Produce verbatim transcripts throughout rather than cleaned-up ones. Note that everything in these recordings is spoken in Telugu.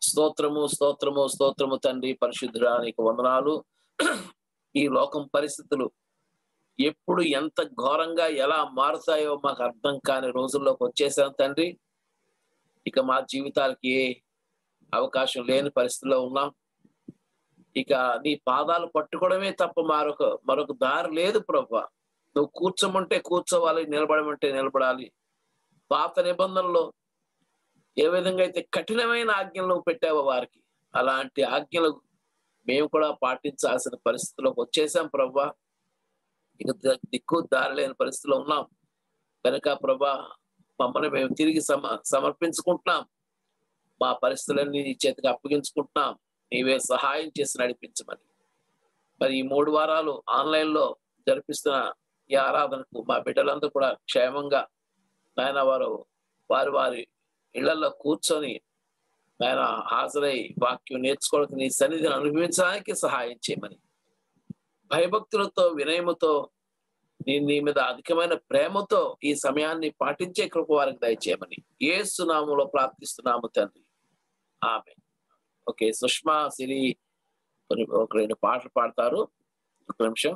స్తోత్రము స్తోత్రము స్తోత్రము తండ్రి, పరిశుద్ధుడా నీకు వందనాలు. ఈ లోకం పరిస్థితులు ఎప్పుడు ఎంత ఘోరంగా ఎలా మారుతాయో మాకు అర్థం కాని రోజుల్లోకి వచ్చేసాం తండ్రి. ఇక మా జీవితాలకి ఏ అవకాశం లేని పరిస్థితిలో ఉన్నాం. ఇక నీ పాదాలు పట్టుకోవడమే తప్ప మరొక మరొక దారి లేదు ప్రభువా. నువ్వు కూర్చోమంటే కూర్చోవాలి, నిలబడమంటే నిలబడాలి. పాత నిబంధనలో ఏ విధంగా అయితే కఠినమైన ఆజ్ఞలు పెట్టావో వారికి, అలాంటి ఆజ్ఞలు మేము కూడా పాటించాల్సిన పరిస్థితిలోకి వచ్చేసాం ప్రభువా. ఇక దిక్కు దారి లేని పరిస్థితిలో ఉన్నాం కనుక ప్రభా, మమ్మల్ని మేము తిరిగి సమ సమర్పించుకుంటున్నాం. మా పరిస్థితులన్నీ నీ చేతికి అప్పగించుకుంటున్నాం. నీవే సహాయం చేసి నడిపించమని. మరి ఈ మూడు వారాలు ఆన్లైన్ లో జరిపిస్తున్న ఈ ఆరాధనకు మా బిడ్డలందరూ కూడా క్షేమంగా నాయన వారు వారి వారి ఇళ్లలో కూర్చొని నాయన హాజరై వాక్యం నేర్చుకోవడానికి నీ సన్నిధిని అనుభవించడానికి సహాయం చేయమని, భయభక్తులతో వినయముతో నీ నీ మీద అధికమైన ప్రేమతో ఈ సమయాన్ని పాటించే కృప వారికి దయచేయమని యేసు నామములో ప్రార్థిస్తున్నాము తండ్రి, ఆమేన్. ఓకే, సుష్మా సిరి ఒక రెండు పాటలు పాడతారు. ఒక నిమిషం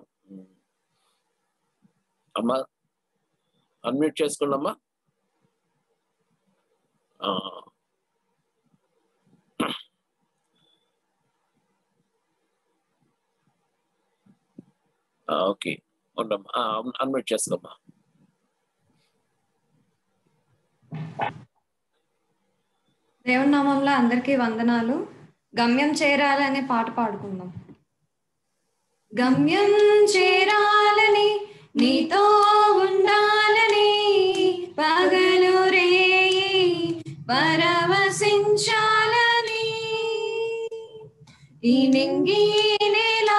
అమ్మా, అన్మ్యూట్ చేసుకోండి అమ్మా. ఓకే, ఉండమ్మా, అన్మ్యూట్ చేసుకోమ్మా. దేవుని నామంలో అందరికీ వందనాలు. గమ్యం చేరాలనే పాట పాడుకుందాం. గమ్యం చేరాలని, నీతో ఉండాలని, పగలు రేయి పరవశించాలని, ఈ నింగి నేల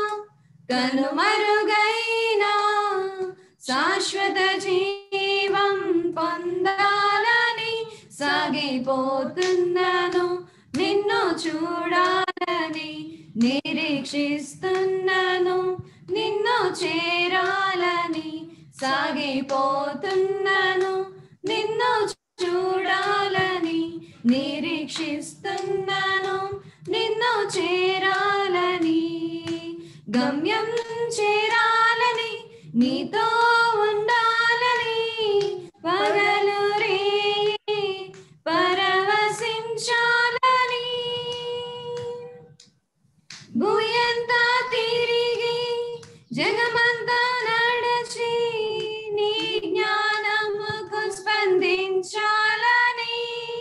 కనుమరుగైనా శాశ్వత జీవం పొందాలని సాగిపోతున్నాను, నిన్ను చూడాలని నిరీక్షిస్తున్నాను, నిన్ను చేరాలని సాగిపోతున్నాను, నిన్ను చూడాలని నిరీక్షిస్తున్నాను, నిన్ను చేరాలని. గమ్యం చేరాలని, నీతో ఉండాలని, పగలు రేయి పరవశించాలని, భూయంతా తిరిగి జగమంతా నడచి నీ జ్ఞానముకు స్పందించాలని,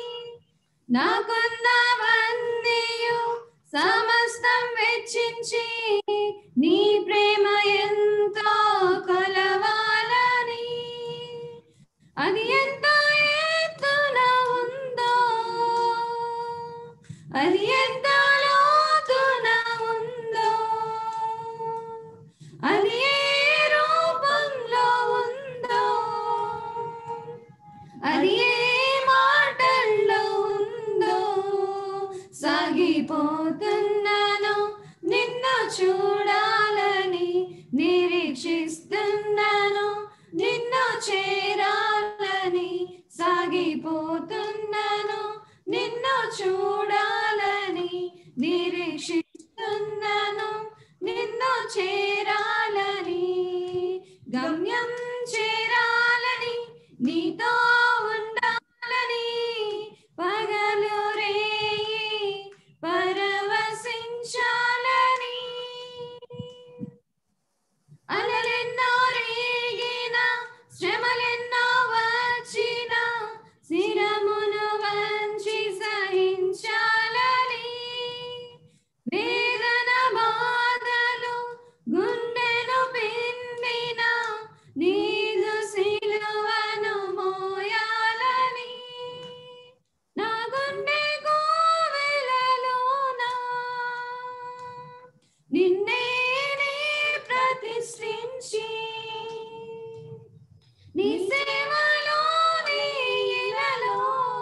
నాకున్నవన్నీయు సమస్తం వెచ్చించి నీ ప్రేమ ఎంతో కొలవాలని, అది ఎంత ఎత్తున ఉందో, అది ఎంత లోతున ఉందో, అది ఏ రూపంలో ఉందో, అది ఏ మాటల్లో ఉందో, సాగిపోతున్నాను నిన్ను చూడాలని నిరీక్షిస్తున్నాను, నిన్ను చేరాలని సాగిపోతున్నాను, నిన్ను చూడాలని నిరీక్షిస్తున్నాను, నిన్ను చేరాలని. గమ్యం చేరాలని, నీతో ఉండాలని, పగలు రేయి పరవశించాలని, అలలెన్నో రేగిన శ్రమలెన్నో వచ్చిన శిరమును వంచి సహించాలని, వేదన బాధలు గుండెను పిండిన నీదు సిలువను మోయాలని, నా గుండె కోవెలలోన నిన్నే నే ప్రతిష్ఠించి, నీ సేవలో నీ ఇలలో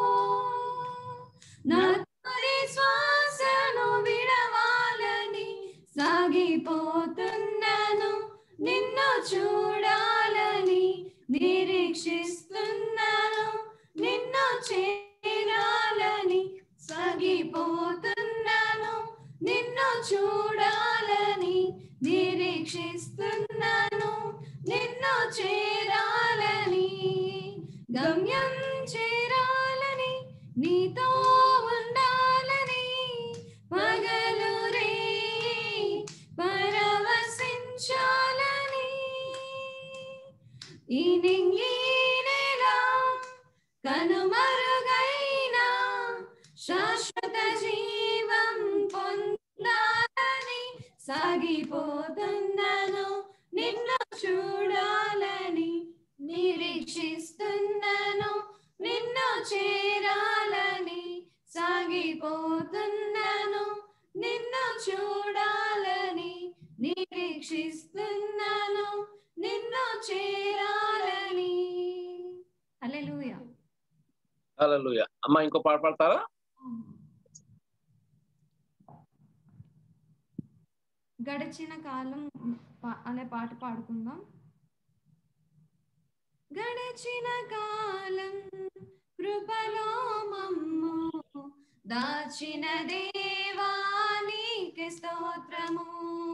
నా తొలి శ్వాసను విడవాలని సాగిపోతున్నాను, నిన్ను చూడాలని నిరీక్షిస్తున్నాను, నిన్ను చేరాలని సాగిపో చూడాలని నిరీక్షిస్తున్నాను, నిన్ను చేరాలని, గమ్యం చేరాలని, నీతో ఉండాలని, పగలు రే పరవశించాలని. ఈ నింగి నేల కనుమరుగైన శాశ్వత జీవం పొందాలని సాగిపోతున్నాను, నిన్ను చూడాలని నిరీక్షిస్తున్నాను, నిన్ను చేరాలని సాగిపోతున్నాను, నిన్ను చూడాలని నిరీక్షిస్తున్నాను, నిన్ను చేరాలని. హల్లెలూయా. హల్లెలూయా. అమ్మా ఇంకో పాట పాడతారా? గడిచిన కాలం అనే పాట పాడుకుందాం. గడిచిన కాలం కృపలో మమ్ము దాచిన దేవా నీకే స్తోత్రము,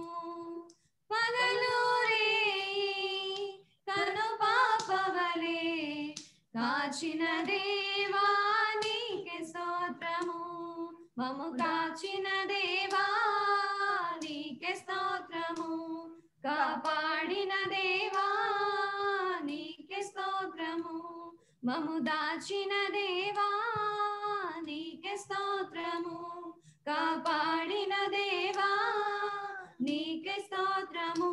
పగలు రేయి కను పాపవలే కాచిన దేవా నీకే స్తోత్రము, మము కాచిన దేవా నీకే స్తోత్రము, కాపాడిన దేవా నీకే స్తోత్రము, మము దాచిన దేవా నీకే స్తోత్రము, కాపాడిన దేవా నీకే స్తోత్రము.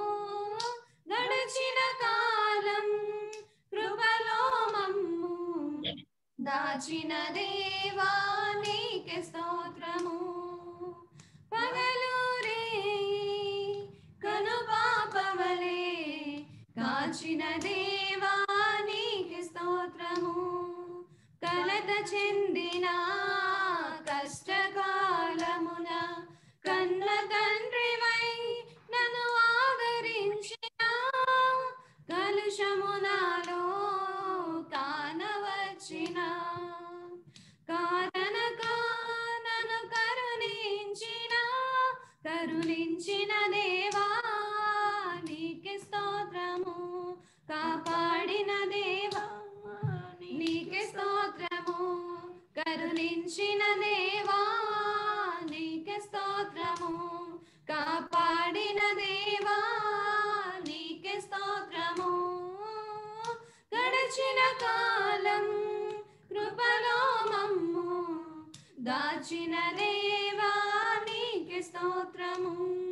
గడిచిన కాలం కృపలో మమ్ము దాచిన దేవా నీకే స్తోత్రము, పగలు రేయి కను పాపవలే కాచిన దేవా నీకే స్తోత్రము, కలత చెందిన కష్టకాలమున కన్న తండ్రివై నన్ను ఆదరించిన, కలుషమునాలో కానవచ్చిన కారణక నన్ను కరుణించిన కరుణించిన దేవా నీకే స్తోత్రము, కాపాడిన దేవా నీకే స్తోత్రము, కరుణించిన దేవా నీకే స్తోత్రము, కాపాడిన దేవా నీకే స్తోత్రము. గడిచిన కాలం కృపలో మమ్ము దాచిన దేవా నీకే స్తోత్రము,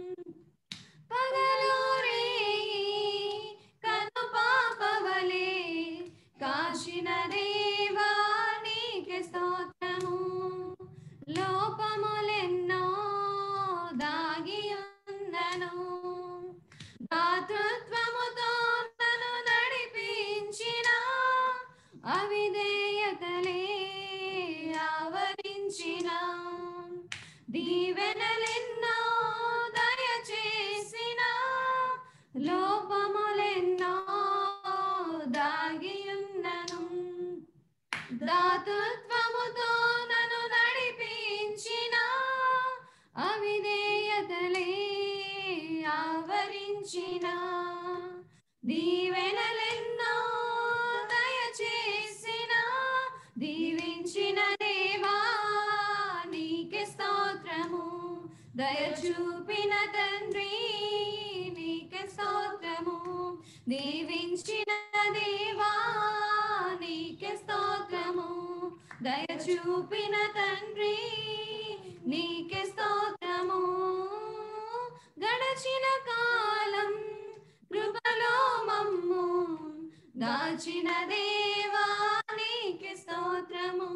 పగలు రేయి కను పాపవలే కాచిన దేవా నీకే స్తోత్రము, లోపములెన్నో దాగి ఉన్నను, దాతృత్వముతో నన్ను నడిపించిన, అవిధేయతలే ఆవరించిన, దీవెనలెన్నో దయచేసిన, లోపములెన్నో దాగి ఉన్నను, దాతృత్వముతో నన్ను నడిపించిన, అవిధేయతలే ఆవరించిన, దీవెనలెన్నో దయచేసిన, దీవించిన దేవా నీకే స్తోత్రము, దయ చూపిన తండ్రి నీకే స్తోత్రము, దీవించిన దేవా నీకే స్తోత్రము, దయ చూపిన తండ్రి నీకే స్తోత్రము. గడచిన కాలం కృపలో మమ్ము దాచిన దేవా నీకే స్తోత్రము,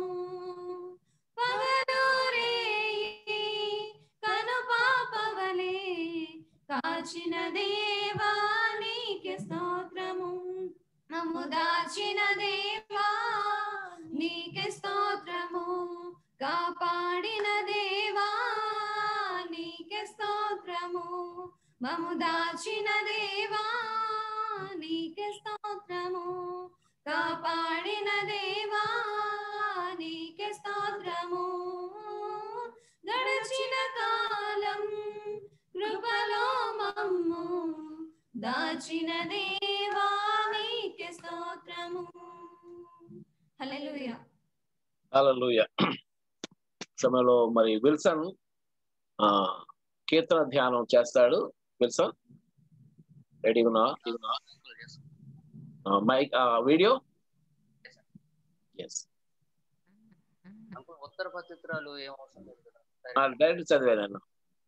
పగలు రేయి కను పాపవలే కాచిన దేవా నీకే స్తోత్రము, మమ్ము దాచిన దేవా నీకే స్తోత్రము, కాపాడిన దేవా నీకే స్తోత్రము, మము దాచిన దేవా నీకే స్తోత్రము, కాపాడిన దేవా నీకే స్తోత్రము. గడిచిన కాలం దాచిన దేవా నీకే స్తోత్రము. హల్లెలూయా. హల్లెలూయా. సమయంలో మరి విల్సన్ ఆ కీర్తన ధ్యానం చేస్తాడు. విల్సన్ రెడీగా ఉన్నా? మైక్ వీడియో ఎస్ ఉత్తర పత్రికలు ఏం అవసరం లేదు కదా, డైరెక్ట్ చదివేదన్న.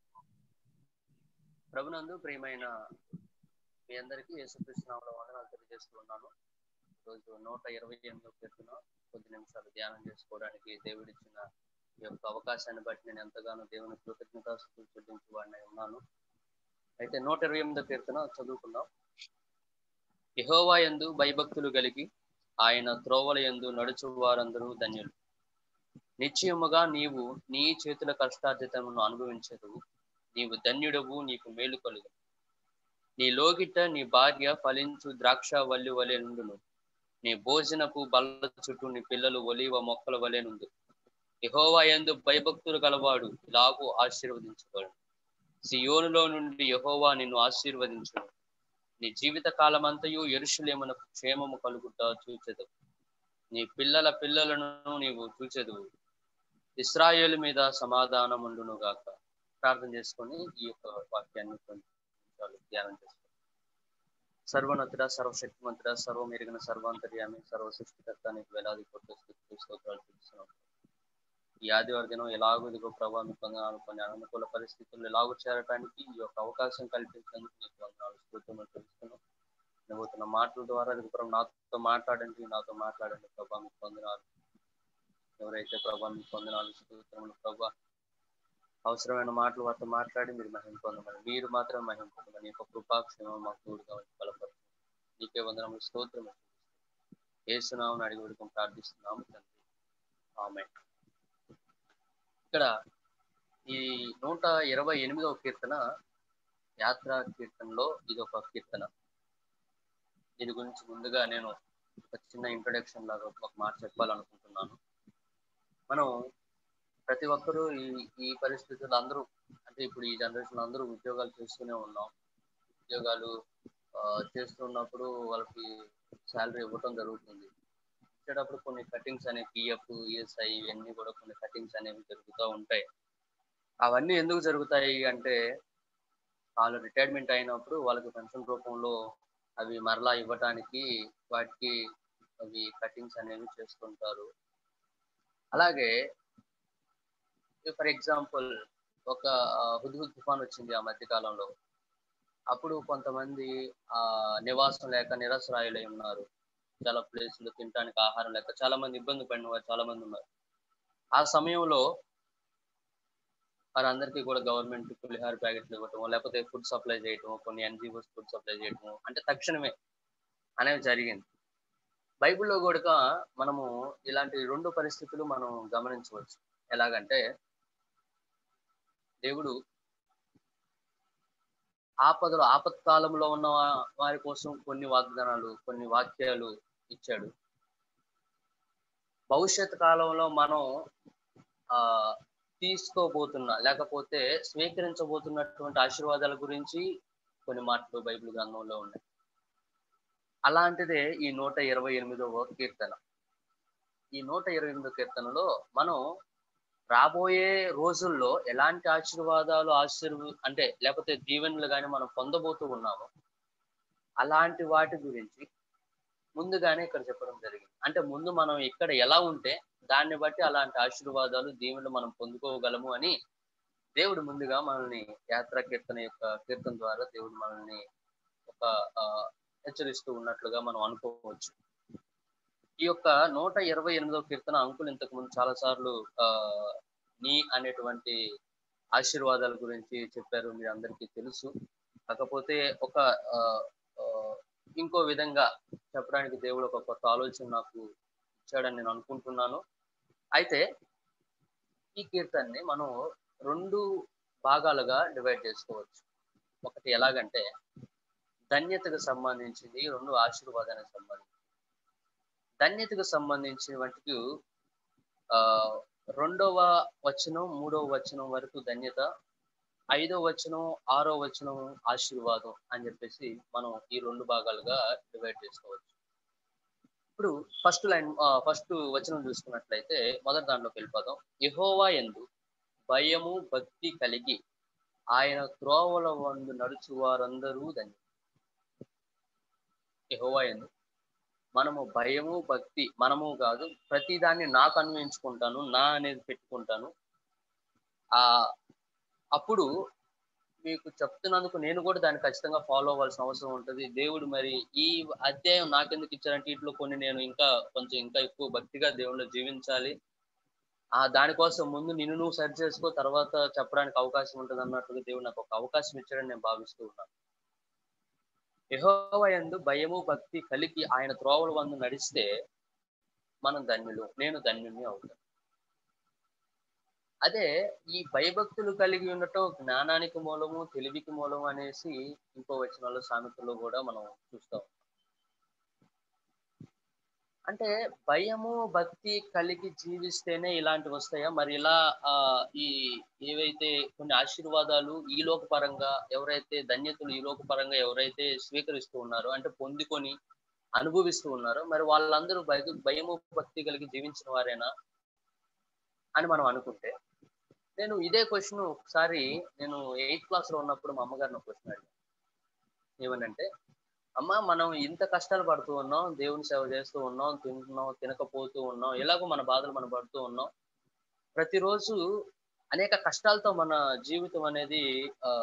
ప్రభునందు ప్రియమైన మీ అందరికీ యేసుక్రీస్తు నామములో వందనాలు తెలియజేస్తున్నాను. ఈరోజు నూట ఇరవై ఎనిమిదో కీర్తన కొద్ది నిమిషాలు ధ్యానం చేసుకోవడానికి దేవుడిచ్చిన ఈ యొక్క అవకాశాన్ని బట్టి నేను ఎంతగానో దేవుని కృతజ్ఞతాస్తుతులు చెల్లించు వాడిని ఉన్నాను. అయితే నూట ఇరవై ఎనిమిదో కీర్తన చదువుకుందాం. యెహోవా యందు భయభక్తులు కలిగి ఆయన త్రోవల యందు నడుచు వారందరూ ధన్యులు. నిశ్చయముగా నీవు నీ చేతుల కష్టార్జితమును అనుభవించదు. నీవు ధన్యుడవు, నీకు మేలు కలుగు. నీ లోగిట నీ భార్య ఫలించు ద్రాక్ష వల్లి వలె నుండును. నీ భోజనపు బల్ల చుట్టూ నీ పిల్లలు ఒలీవ మొక్కల వలె నుండు. యెహోవా యందు భయభక్తులు గలవాడు ఇలాగూ ఆశీర్వదించబడు. సియోనులో నుండి యెహోవా నిన్ను ఆశీర్వదించును. నీ జీవిత కాలమంతయు యెరూషలేమునకు క్షేమము కలుగుట చూచెదవు. నీ పిల్లల పిల్లలను నీవు చూచెదవు. ఇశ్రాయేలు మీద సమాధానం ఉండును గాక. ప్రార్థన చేసుకొని ఈ యొక్క వాక్యాన్ని ధ్యానం చేసుకోండి. సర్వోన్నతుడ, సర్వశక్తిమంతుడ, సర్వమెరిగిన సర్వాంతర్యామి, సర్వ సృష్టికర్త నీకు వేలాది కోట్ల స్తుతులు స్తోత్రాలు చూస్తున్నాం. ఈ ఆదివారం దినం ఎలాగో ఇదిగో ప్రభావ మీకు వందనాలు. కొన్ని అనుకూల పరిస్థితుల్లో ఎలాగో చేరడానికి ఈ యొక్క అవకాశం కల్పించినందుకు మీకు వందనాలు స్తోత్రములు తెలుస్తున్నాం. నవ్వుతున్న మాటల ద్వారా ప్రభావ నాతో మాట్లాడండి, నాతో మాట్లాడండి ప్రభావ మీకు వందనాలు. ఎవరైతే ప్రభావ మీకు వందనాలు స్తోత్రములు ప్రభావ అవసరమైన మాటలు వారితో మాట్లాడి మీరు మహిమ పొందమని, మీరు మాత్రమే మహిమ పొందమని, యొక్క కృపాక్షేమం మాకు తోడుగా వచ్చి బలపడుతుంది. నీకే వందనములు స్తోత్రము. యేసునామమున అడిగి వేడుకొని ప్రార్థిస్తున్నాము తండ్రి, ఆమేన్. ఇక్కడ ఈ నూట ఇరవై ఎనిమిదవ కీర్తన యాత్రా కీర్తనలో ఇది ఒక కీర్తన. దీని గురించి ముందుగా నేను ఒక చిన్న ఇంట్రొడక్షన్ లాగా ఒక మాట చెప్పాలనుకుంటున్నాను. మనం ప్రతి ఒక్కరూ ఈ ఈ పరిస్థితులు అందరూ అంటే ఇప్పుడు ఈ జనరేషన్ అందరూ ఉద్యోగాలు చేస్తూనే ఉన్నాం. ఉద్యోగాలు చేస్తున్నప్పుడు వాళ్ళకి శాలరీ ఇవ్వటం జరుగుతుంది. ఇచ్చేటప్పుడు కొన్ని కటింగ్స్ అనేవి పిఎఫ్, ఈఎస్ఐ ఇవన్నీ కూడా కొన్ని కటింగ్స్ అనేవి జరుగుతూ ఉంటాయి. అవన్నీ ఎందుకు జరుగుతాయి అంటే వాళ్ళు రిటైర్మెంట్ అయినప్పుడు వాళ్ళకి పెన్షన్ రూపంలో అవి మరలా ఇవ్వటానికి వాటికి అవి కటింగ్స్ అనేవి చేస్తుంటారు. అలాగే ఫర్ ఎగ్జాంపుల్ ఒక హుద్హుద్ తుఫాన్ వచ్చింది ఆ మధ్య కాలంలో. అప్పుడు కొంతమంది ఆ నివాసం లేక నిరసరాయులై ఉన్నారు. చాలా ప్లేసులు తినడానికి ఆహారం లేక చాలా మంది ఇబ్బంది పడిన వారు చాలా మంది ఉన్నారు. ఆ సమయంలో వారందరికీ కూడా గవర్నమెంట్ పులిహార ప్యాకెట్లు ఇవ్వటం, లేకపోతే ఫుడ్ సప్లై చేయటం, కొన్ని ఎన్జిఓస్ ఫుడ్ సప్లై చేయటం అంటే తక్షణమే అనేవి జరిగింది. బైబిల్లో కూడా మనము ఇలాంటి రెండు పరిస్థితులు మనం గమనించవచ్చు. ఎలాగంటే దేవుడు ఆపదలు ఆపత్కాలంలో ఉన్న వారి కోసం కొన్ని వాగ్దానాలు, కొన్ని వాక్యాలు ఇచ్చాడు. భవిష్యత్ కాలంలో మనం ఆ తీసుకోబోతున్న లేకపోతే స్వీకరించబోతున్నటువంటి ఆశీర్వాదాల గురించి కొన్ని మాటలు బైబిల్ గ్రంథంలో ఉన్నాయి. అలాంటిదే ఈ నూట ఇరవై ఎనిమిదవ కీర్తన. ఈ నూట ఇరవై ఎనిమిదవ కీర్తనలో మనం రాబోయే రోజుల్లో ఎలాంటి ఆశీర్వాదాలు ఆశీర్వ అంటే లేకపోతే దీవెనలు కానీ మనం పొందబోతూ ఉన్నాము, అలాంటి వాటి గురించి ముందుగానే ఇక్కడ చెప్పడం జరిగింది. అంటే ముందు మనం ఇక్కడ ఎలా ఉంటే దాన్ని బట్టి అలాంటి ఆశీర్వాదాలు దీవెనలు మనం పొందుకోగలము అని దేవుడు ముందుగా మనల్ని యాత్రా కీర్తన యొక్క కీర్తన ద్వారా దేవుడు మనల్ని ఒక హెచ్చరిస్తూ ఉన్నట్లుగా మనం అనుకోవచ్చు. ఈ యొక్క నూట ఇరవై ఎనిమిదవ కీర్తన అంకులు ఇంతకు ముందు చాలా సార్లు ఆ నీ అనేటువంటి ఆశీర్వాదాల గురించి చెప్పారు, మీ అందరికీ తెలుసు. కాకపోతే ఒక ఇంకో విధంగా చెప్పడానికి దేవుడు ఒక కొత్త ఆలోచన నాకు ఇచ్చాడని నేను అనుకుంటున్నాను. అయితే ఈ కీర్తనని మనం రెండు భాగాలుగా డివైడ్ చేసుకోవచ్చు. ఒకటి ఎలాగంటే ధన్యతకు సంబంధించింది, రెండు ఆశీర్వాదానికి సంబంధించింది. ధన్యతకు సంబంధించిన వాటికి ఆ రెండవ వచనం మూడవ వచనం వరకు ధన్యత, ఐదో వచనం ఆరో వచనం ఆశీర్వాదం అని చెప్పేసి మనం ఈ రెండు భాగాలుగా డివైడ్ చేసుకోవచ్చు. ఇప్పుడు ఫస్ట్ లైన్ ఫస్ట్ వచనం చూసుకున్నట్లయితే మొదటి దాంట్లోకి వెళ్ళిపోదాం. యెహోవా యందు భయము భక్తి కలిగి ఆయన త్రోవల వందు నడుచు వారందరూ ధన్యులు. యెహోవా యందు మనము భయము భక్తి మనము కాదు, ప్రతి దాన్ని నాకు అన్వయించుకుంటాను, నా అనేది పెట్టుకుంటాను. ఆ అప్పుడు మీకు చెప్తున్నందుకు నేను కూడా దాన్ని ఖచ్చితంగా ఫాలో అవ్వాల్సిన అవసరం ఉంటుంది. దేవుడు మరి ఈ అధ్యాయం నాకెందుకు ఇచ్చారంటే వీటిలో కొన్ని నేను ఇంకా కొంచెం ఇంకా ఎక్కువ భక్తిగా దేవుళ్ళు జీవించాలి, ఆ దానికోసం ముందు నిన్ను నువ్వు సరి చేసుకో, తర్వాత చెప్పడానికి అవకాశం ఉంటుంది అన్నట్టుగా దేవుడు నాకు ఒక అవకాశం ఇచ్చాడని నేను భావిస్తూ ఉన్నాను. యెహోవా యందు భయము భక్తి కలిగి ఆయన త్రోవల వందు నడిస్తే మనం ధన్యులు, నేను ధన్యుని అవుతాను. అదే ఈ భయభక్తులు కలిగి ఉండటం జ్ఞానానికి మూలము, తెలివికి మూలము అనేసి ఇంకో వచనాల్లో సామెతల్లో కూడా మనం చూస్తాం. అంటే భయము భక్తి కలిగి జీవిస్తేనే ఇలాంటివి వస్తాయా? మరి ఇలా ఆ ఈ ఏవైతే కొన్ని ఆశీర్వాదాలు ఈ లోక పరంగా ఎవరైతే ధన్యతలు ఈ లోక పరంగా ఎవరైతే స్వీకరిస్తూ ఉన్నారో, అంటే పొందుకొని అనుభవిస్తూ ఉన్నారో, మరి వాళ్ళందరూ భయ భయము భక్తి కలిగి జీవించిన వారేనా అని మనం అనుకుంటే, నేను ఇదే క్వశ్చన్ ఒకసారి నేను ఎయిత్ క్లాస్ లో ఉన్నప్పుడు మా అమ్మగారిని ఒక క్వశ్చన్ అడిగాను. ఏమనంటే, అమ్మ మనం ఇంత కష్టాలు పడుతూ ఉన్నాం, దేవుని సేవ చేస్తూ ఉన్నాం, తింటున్నాం తినకపోతూ ఉన్నాం, ఎలాగో మన బాధలు మనం పడుతూ ఉన్నాం, ప్రతిరోజు అనేక కష్టాలతో మన జీవితం అనేది ఆ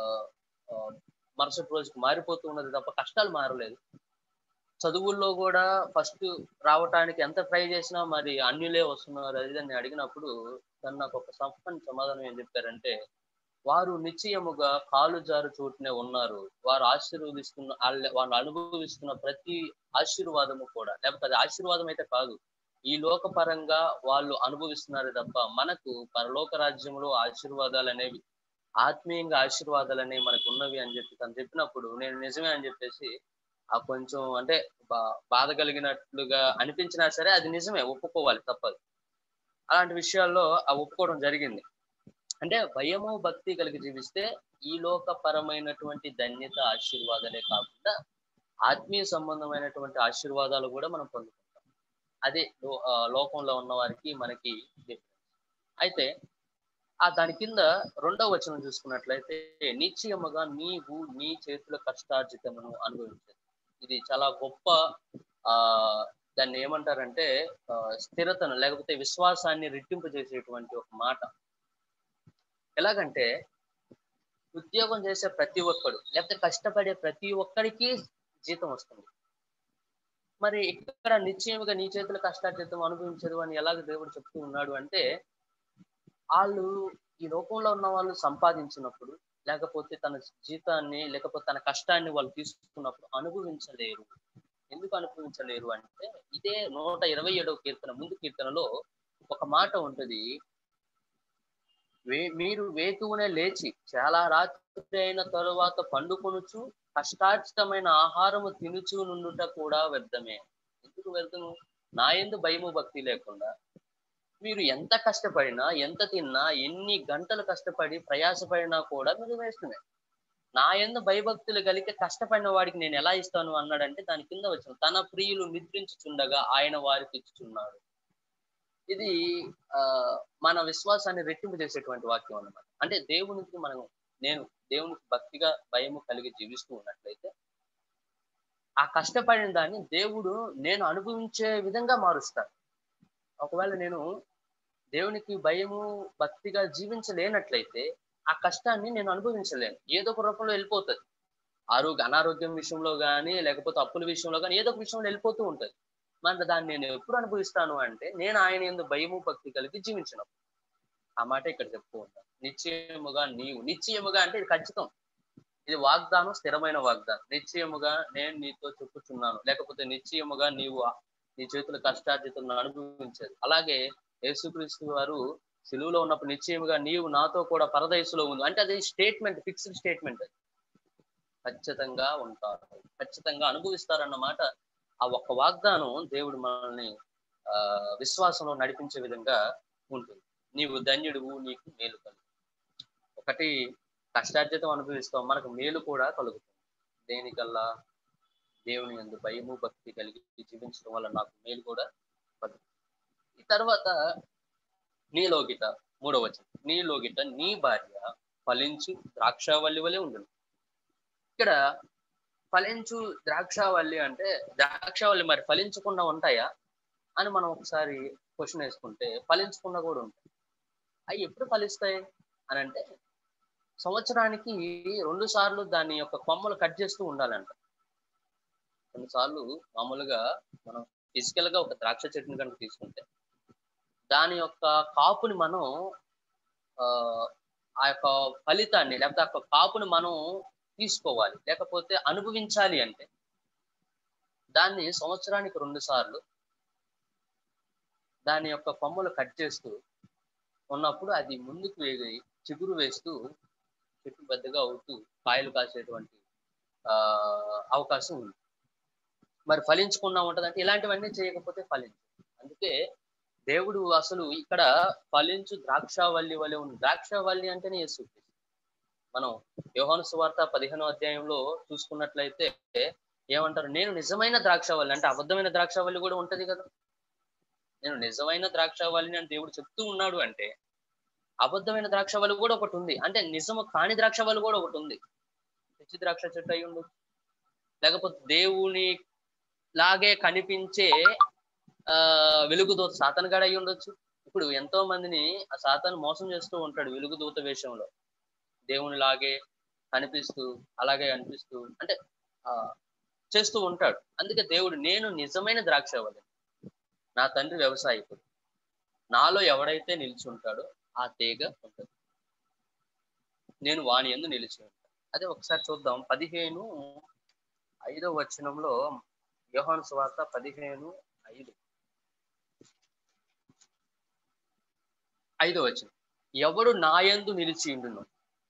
మరుసటి రోజుకి మారిపోతూ ఉన్నది తప్ప కష్టాలు మారలేదు. చదువుల్లో కూడా ఫస్ట్ రావటానికి ఎంత ట్రై చేసినా మరి అన్యులే వస్తున్నారు అది అని అడిగినప్పుడు తను నాకు ఒక సంపన్న సమాధానం ఏం చెప్పారంటే, వారు నిశ్చయముగా కాలు జారు చోటునే ఉన్నారు, వారు ఆశీర్వదిస్తున్న వాళ్ళు అనుభవిస్తున్న ప్రతి ఆశీర్వాదము కూడా, లేకపోతే అది ఆశీర్వాదం అయితే కాదు, ఈ లోక పరంగా వాళ్ళు అనుభవిస్తున్నారు తప్ప మనకు పరలోక రాజ్యంలో ఆశీర్వాదాలు అనేవి, ఆత్మీయంగా ఆశీర్వాదాలు అనేవి మనకు ఉన్నవి అని చెప్పి తను చెప్పినప్పుడు నేను నిజమే అని చెప్పేసి ఆ కొంచెం అంటే బా బాధ కలిగినట్లుగా అనిపించినా సరే అది నిజమే, ఒప్పుకోవాలి, తప్పదు. అలాంటి విషయాల్లో ఆ ఒప్పుకోవడం జరిగింది. అంటే భయము భక్తి కలిగి జీవిస్తే ఈ లోక పరమైనటువంటి ధన్యత ఆశీర్వాదాలే కాకుండా ఆత్మీయ సంబంధమైనటువంటి ఆశీర్వాదాలు కూడా మనం పొందుకుంటాం. అదే లోకంలో ఉన్న వారికి మనకి డిఫరెన్స్. అయితే ఆ దాని కింద రెండవ వచనం చూసుకున్నట్లయితే, నిశ్చయముగా నీవు నీ చేతుల కష్టార్జితమును అనుభవించదు. ఇది చాలా గొప్ప ఆ దాన్ని ఏమంటారంటే స్థిరతను లేకపోతే విశ్వాసాన్ని రెట్టింపు చేసేటువంటి ఒక మాట. ఎలాగంటే ఉద్యోగం చేసే ప్రతి ఒక్కడు లేకపోతే కష్టపడే ప్రతి ఒక్కడికి జీతం వస్తుంది. మరి ఇక్కడ నిశ్చయముగా నీ చేతుల కష్టార్జితం అనుభవించదు అని ఎలాగ దేవుడు చెప్తూ ఉన్నాడు అంటే, వాళ్ళు ఈ లోకంలో ఉన్న వాళ్ళు సంపాదించినప్పుడు లేకపోతే తన జీతాన్ని లేకపోతే తన కష్టాన్ని వాళ్ళు తీసుకున్నప్పుడు అనుభవించలేరు. ఎందుకు అనుభవించలేరు అంటే, ఇదే నూట ఇరవై ఏడవ కీర్తన ముందు కీర్తనలో ఒక మాట ఉంటుంది, వే మీరు వేకువనే లేచి చాలా రాత్రి అయిన తరువాత పండుకొనుచు కష్టార్జితమైన ఆహారము తినుచు నుండుట కూడా వ్యర్థమే. ఎందుకు వ్యర్థము? నా యందు భయము భక్తి లేకుండా మీరు ఎంత కష్టపడినా ఎంత తిన్నా ఎన్ని గంటలు కష్టపడి ప్రయాసపడినా కూడా మీరు వేస్తుమే. నా యందు భయభక్తులు కలిగి కష్టపడిన వాడికి నేను ఎలా ఇస్తాను అన్నాడంటే, దాని కింద వచ్చిన తన ప్రియులు నిద్రించుచుండగా ఆయన వారికి ఇచ్చుచున్నాడు. ఇది ఆ మన విశ్వాసాన్ని రెట్టింపు చేసేటువంటి వాక్యం అన్నమాట. అంటే దేవునికి మనం నేను దేవునికి భక్తిగా భయము కలిగి జీవిస్తూ ఉన్నట్లయితే ఆ కష్టపడిన దాన్ని దేవుడు నేను అనుభవించే విధంగా మారుస్తాడు. ఒకవేళ నేను దేవునికి భయము భక్తిగా జీవించలేనట్లయితే ఆ కష్టాన్ని నేను అనుభవించలేను, ఏదో ఒక రూపంలో వెళ్ళిపోతుంది. ఆరోగ్య అనారోగ్యం విషయంలో కానీ లేకపోతే అప్పుల విషయంలో కానీ ఏదో ఒక విషయంలో వెళ్ళిపోతూ ఉంటుంది. మరి దాన్ని నేను ఎప్పుడు అనుభవిస్తాను అంటే, నేను ఆయన యందు భయము భక్తి కలిగి జీవించినప్పుడు. ఆ మాట ఇక్కడ చెప్తూ ఉంటాను. నిశ్చయముగా నీవు, నిశ్చయముగా అంటే ఇది ఖచ్చితం, ఇది వాగ్దానం, స్థిరమైన వాగ్దానం. నిశ్చయముగా నేను నీతో చెప్పుచున్నాను, లేకపోతే నిశ్చయముగా నీవు నీ చేతుల కష్టార్జితం అనుభవించేది. అలాగే యేసుక్రీస్తు వారు సిలువలో ఉన్నప్పుడు నిశ్చయముగా నీవు నాతో కూడా పరదయసులో ఉంది అంటే అది స్టేట్మెంట్, ఫిక్స్డ్ స్టేట్మెంట్. అది ఖచ్చితంగా ఉంటారు, ఖచ్చితంగా అనుభవిస్తారన్నమాట. ఆ ఒక్క వాగ్దానం దేవుడు మనల్ని ఆ విశ్వాసంలో నడిపించే విధంగా ఉంటుంది. నీవు ధన్యుడువు, నీకు మేలు కలుగు. ఒకటి కష్టార్జితం అనుభవిస్తాం, మనకు మేలు కూడా కలుగుతుంది. దేనికల్లా? దేవుని యందు భయము భక్తి కలిగి జీవించడం వల్ల నాకు మేలు కూడా కలుగుతుంది. ఈ తర్వాత నీలోగిట మూడవ వచనం, నీలోగిట నీ భార్య ఫలించు ద్రాక్షావల్లి వలె ఉండును. ఇక్కడ ఫలించు ద్రాక్షావల్లి అంటే ద్రాక్షావల్లి మరి ఫలించకుండా ఉంటాయా అని మనం ఒకసారి క్వశ్చన్ వేసుకుంటే ఫలించకుండా కూడా ఉంటాయి. అవి ఎప్పుడు ఫలిస్తాయి అని అంటే సంవత్సరానికి రెండు సార్లు దాని యొక్క కొమ్మలు కట్ చేస్తూ ఉండాలంట. కొన్నిసార్లు మామూలుగా మనం ఫిజికల్ గా ఒక ద్రాక్ష చెట్టుని కనుక తీసుకుంటే దాని యొక్క కాపుని మనం ఆ ఆ యొక్క ఫలితాన్ని లేకపోతే ఆ యొక్క కాపుని మనం తీసుకోవాలి, లేకపోతే అనుభవించాలి అంటే దాన్ని సంవత్సరానికి రెండు సార్లు దాని యొక్క కొమ్మలు కట్ చేస్తూ ఉన్నప్పుడు అది ముందుకు వేగి చిగురు వేస్తూ చెట్టు పెద్దగా అవుతూ కాయలు కాసేటువంటి ఆ అవకాశం ఉంది. మరి ఫలించకుండా ఉంటదంటే ఇలాంటివన్నీ చేయకపోతే ఫలించు. అందుకే దేవుడు అసలు ఇక్కడ ఫలించు ద్రాక్షావల్లి వలె ఉంది. ద్రాక్షావల్లి అంటేనే యేసు. మనం యోహాను సువార్త పదిహేనో అధ్యాయంలో చూసుకున్నట్లయితే ఏమంటారు? నేను నిజమైన ద్రాక్షావల్లి అంటే అబద్ధమైన ద్రాక్షావల్లి కూడా ఉంటది కదా. నేను నిజమైన ద్రాక్షావల్లిని అని దేవుడు చెప్తూ ఉన్నాడు అంటే అబద్ధమైన ద్రాక్షావల్లి కూడా ఒకటి ఉంది, అంటే నిజము కాని ద్రాక్షావల్లి కూడా ఒకటి ఉంది. పిచ్చి ద్రాక్ష చెట్టు అయి ఉండొచ్చు, లేకపోతే దేవుని లాగే కనిపించే ఆ వెలుగుదూత సాతాను గడ అయి ఉండొచ్చు. ఇప్పుడు ఎంతో మందిని ఆ సాతాను మోసం చేస్తూ ఉంటాడు వెలుగుదూత వేషంలో, దేవుని లాగే కనిపిస్తూ అలాగే అనిపిస్తూ అంటే ఆ చేస్తూ ఉంటాడు. అందుకే దేవుడు నేను నిజమైన ద్రాక్షావల్లి, నా తండ్రి వ్యవసాయకుడు, నాలో ఎవడైతే నిలిచి ఉంటాడో ఆ తీగ ఉంటుంది, నేను వాని యందు నిలిచి ఉంటాను. అదే ఒకసారి చూద్దాం. పదిహేను ఐదో వచనంలో యోహాను సువార్త పదిహేను ఐదు ఐదో వచనం, ఎవడు నా యందు నిలిచి ఉండును,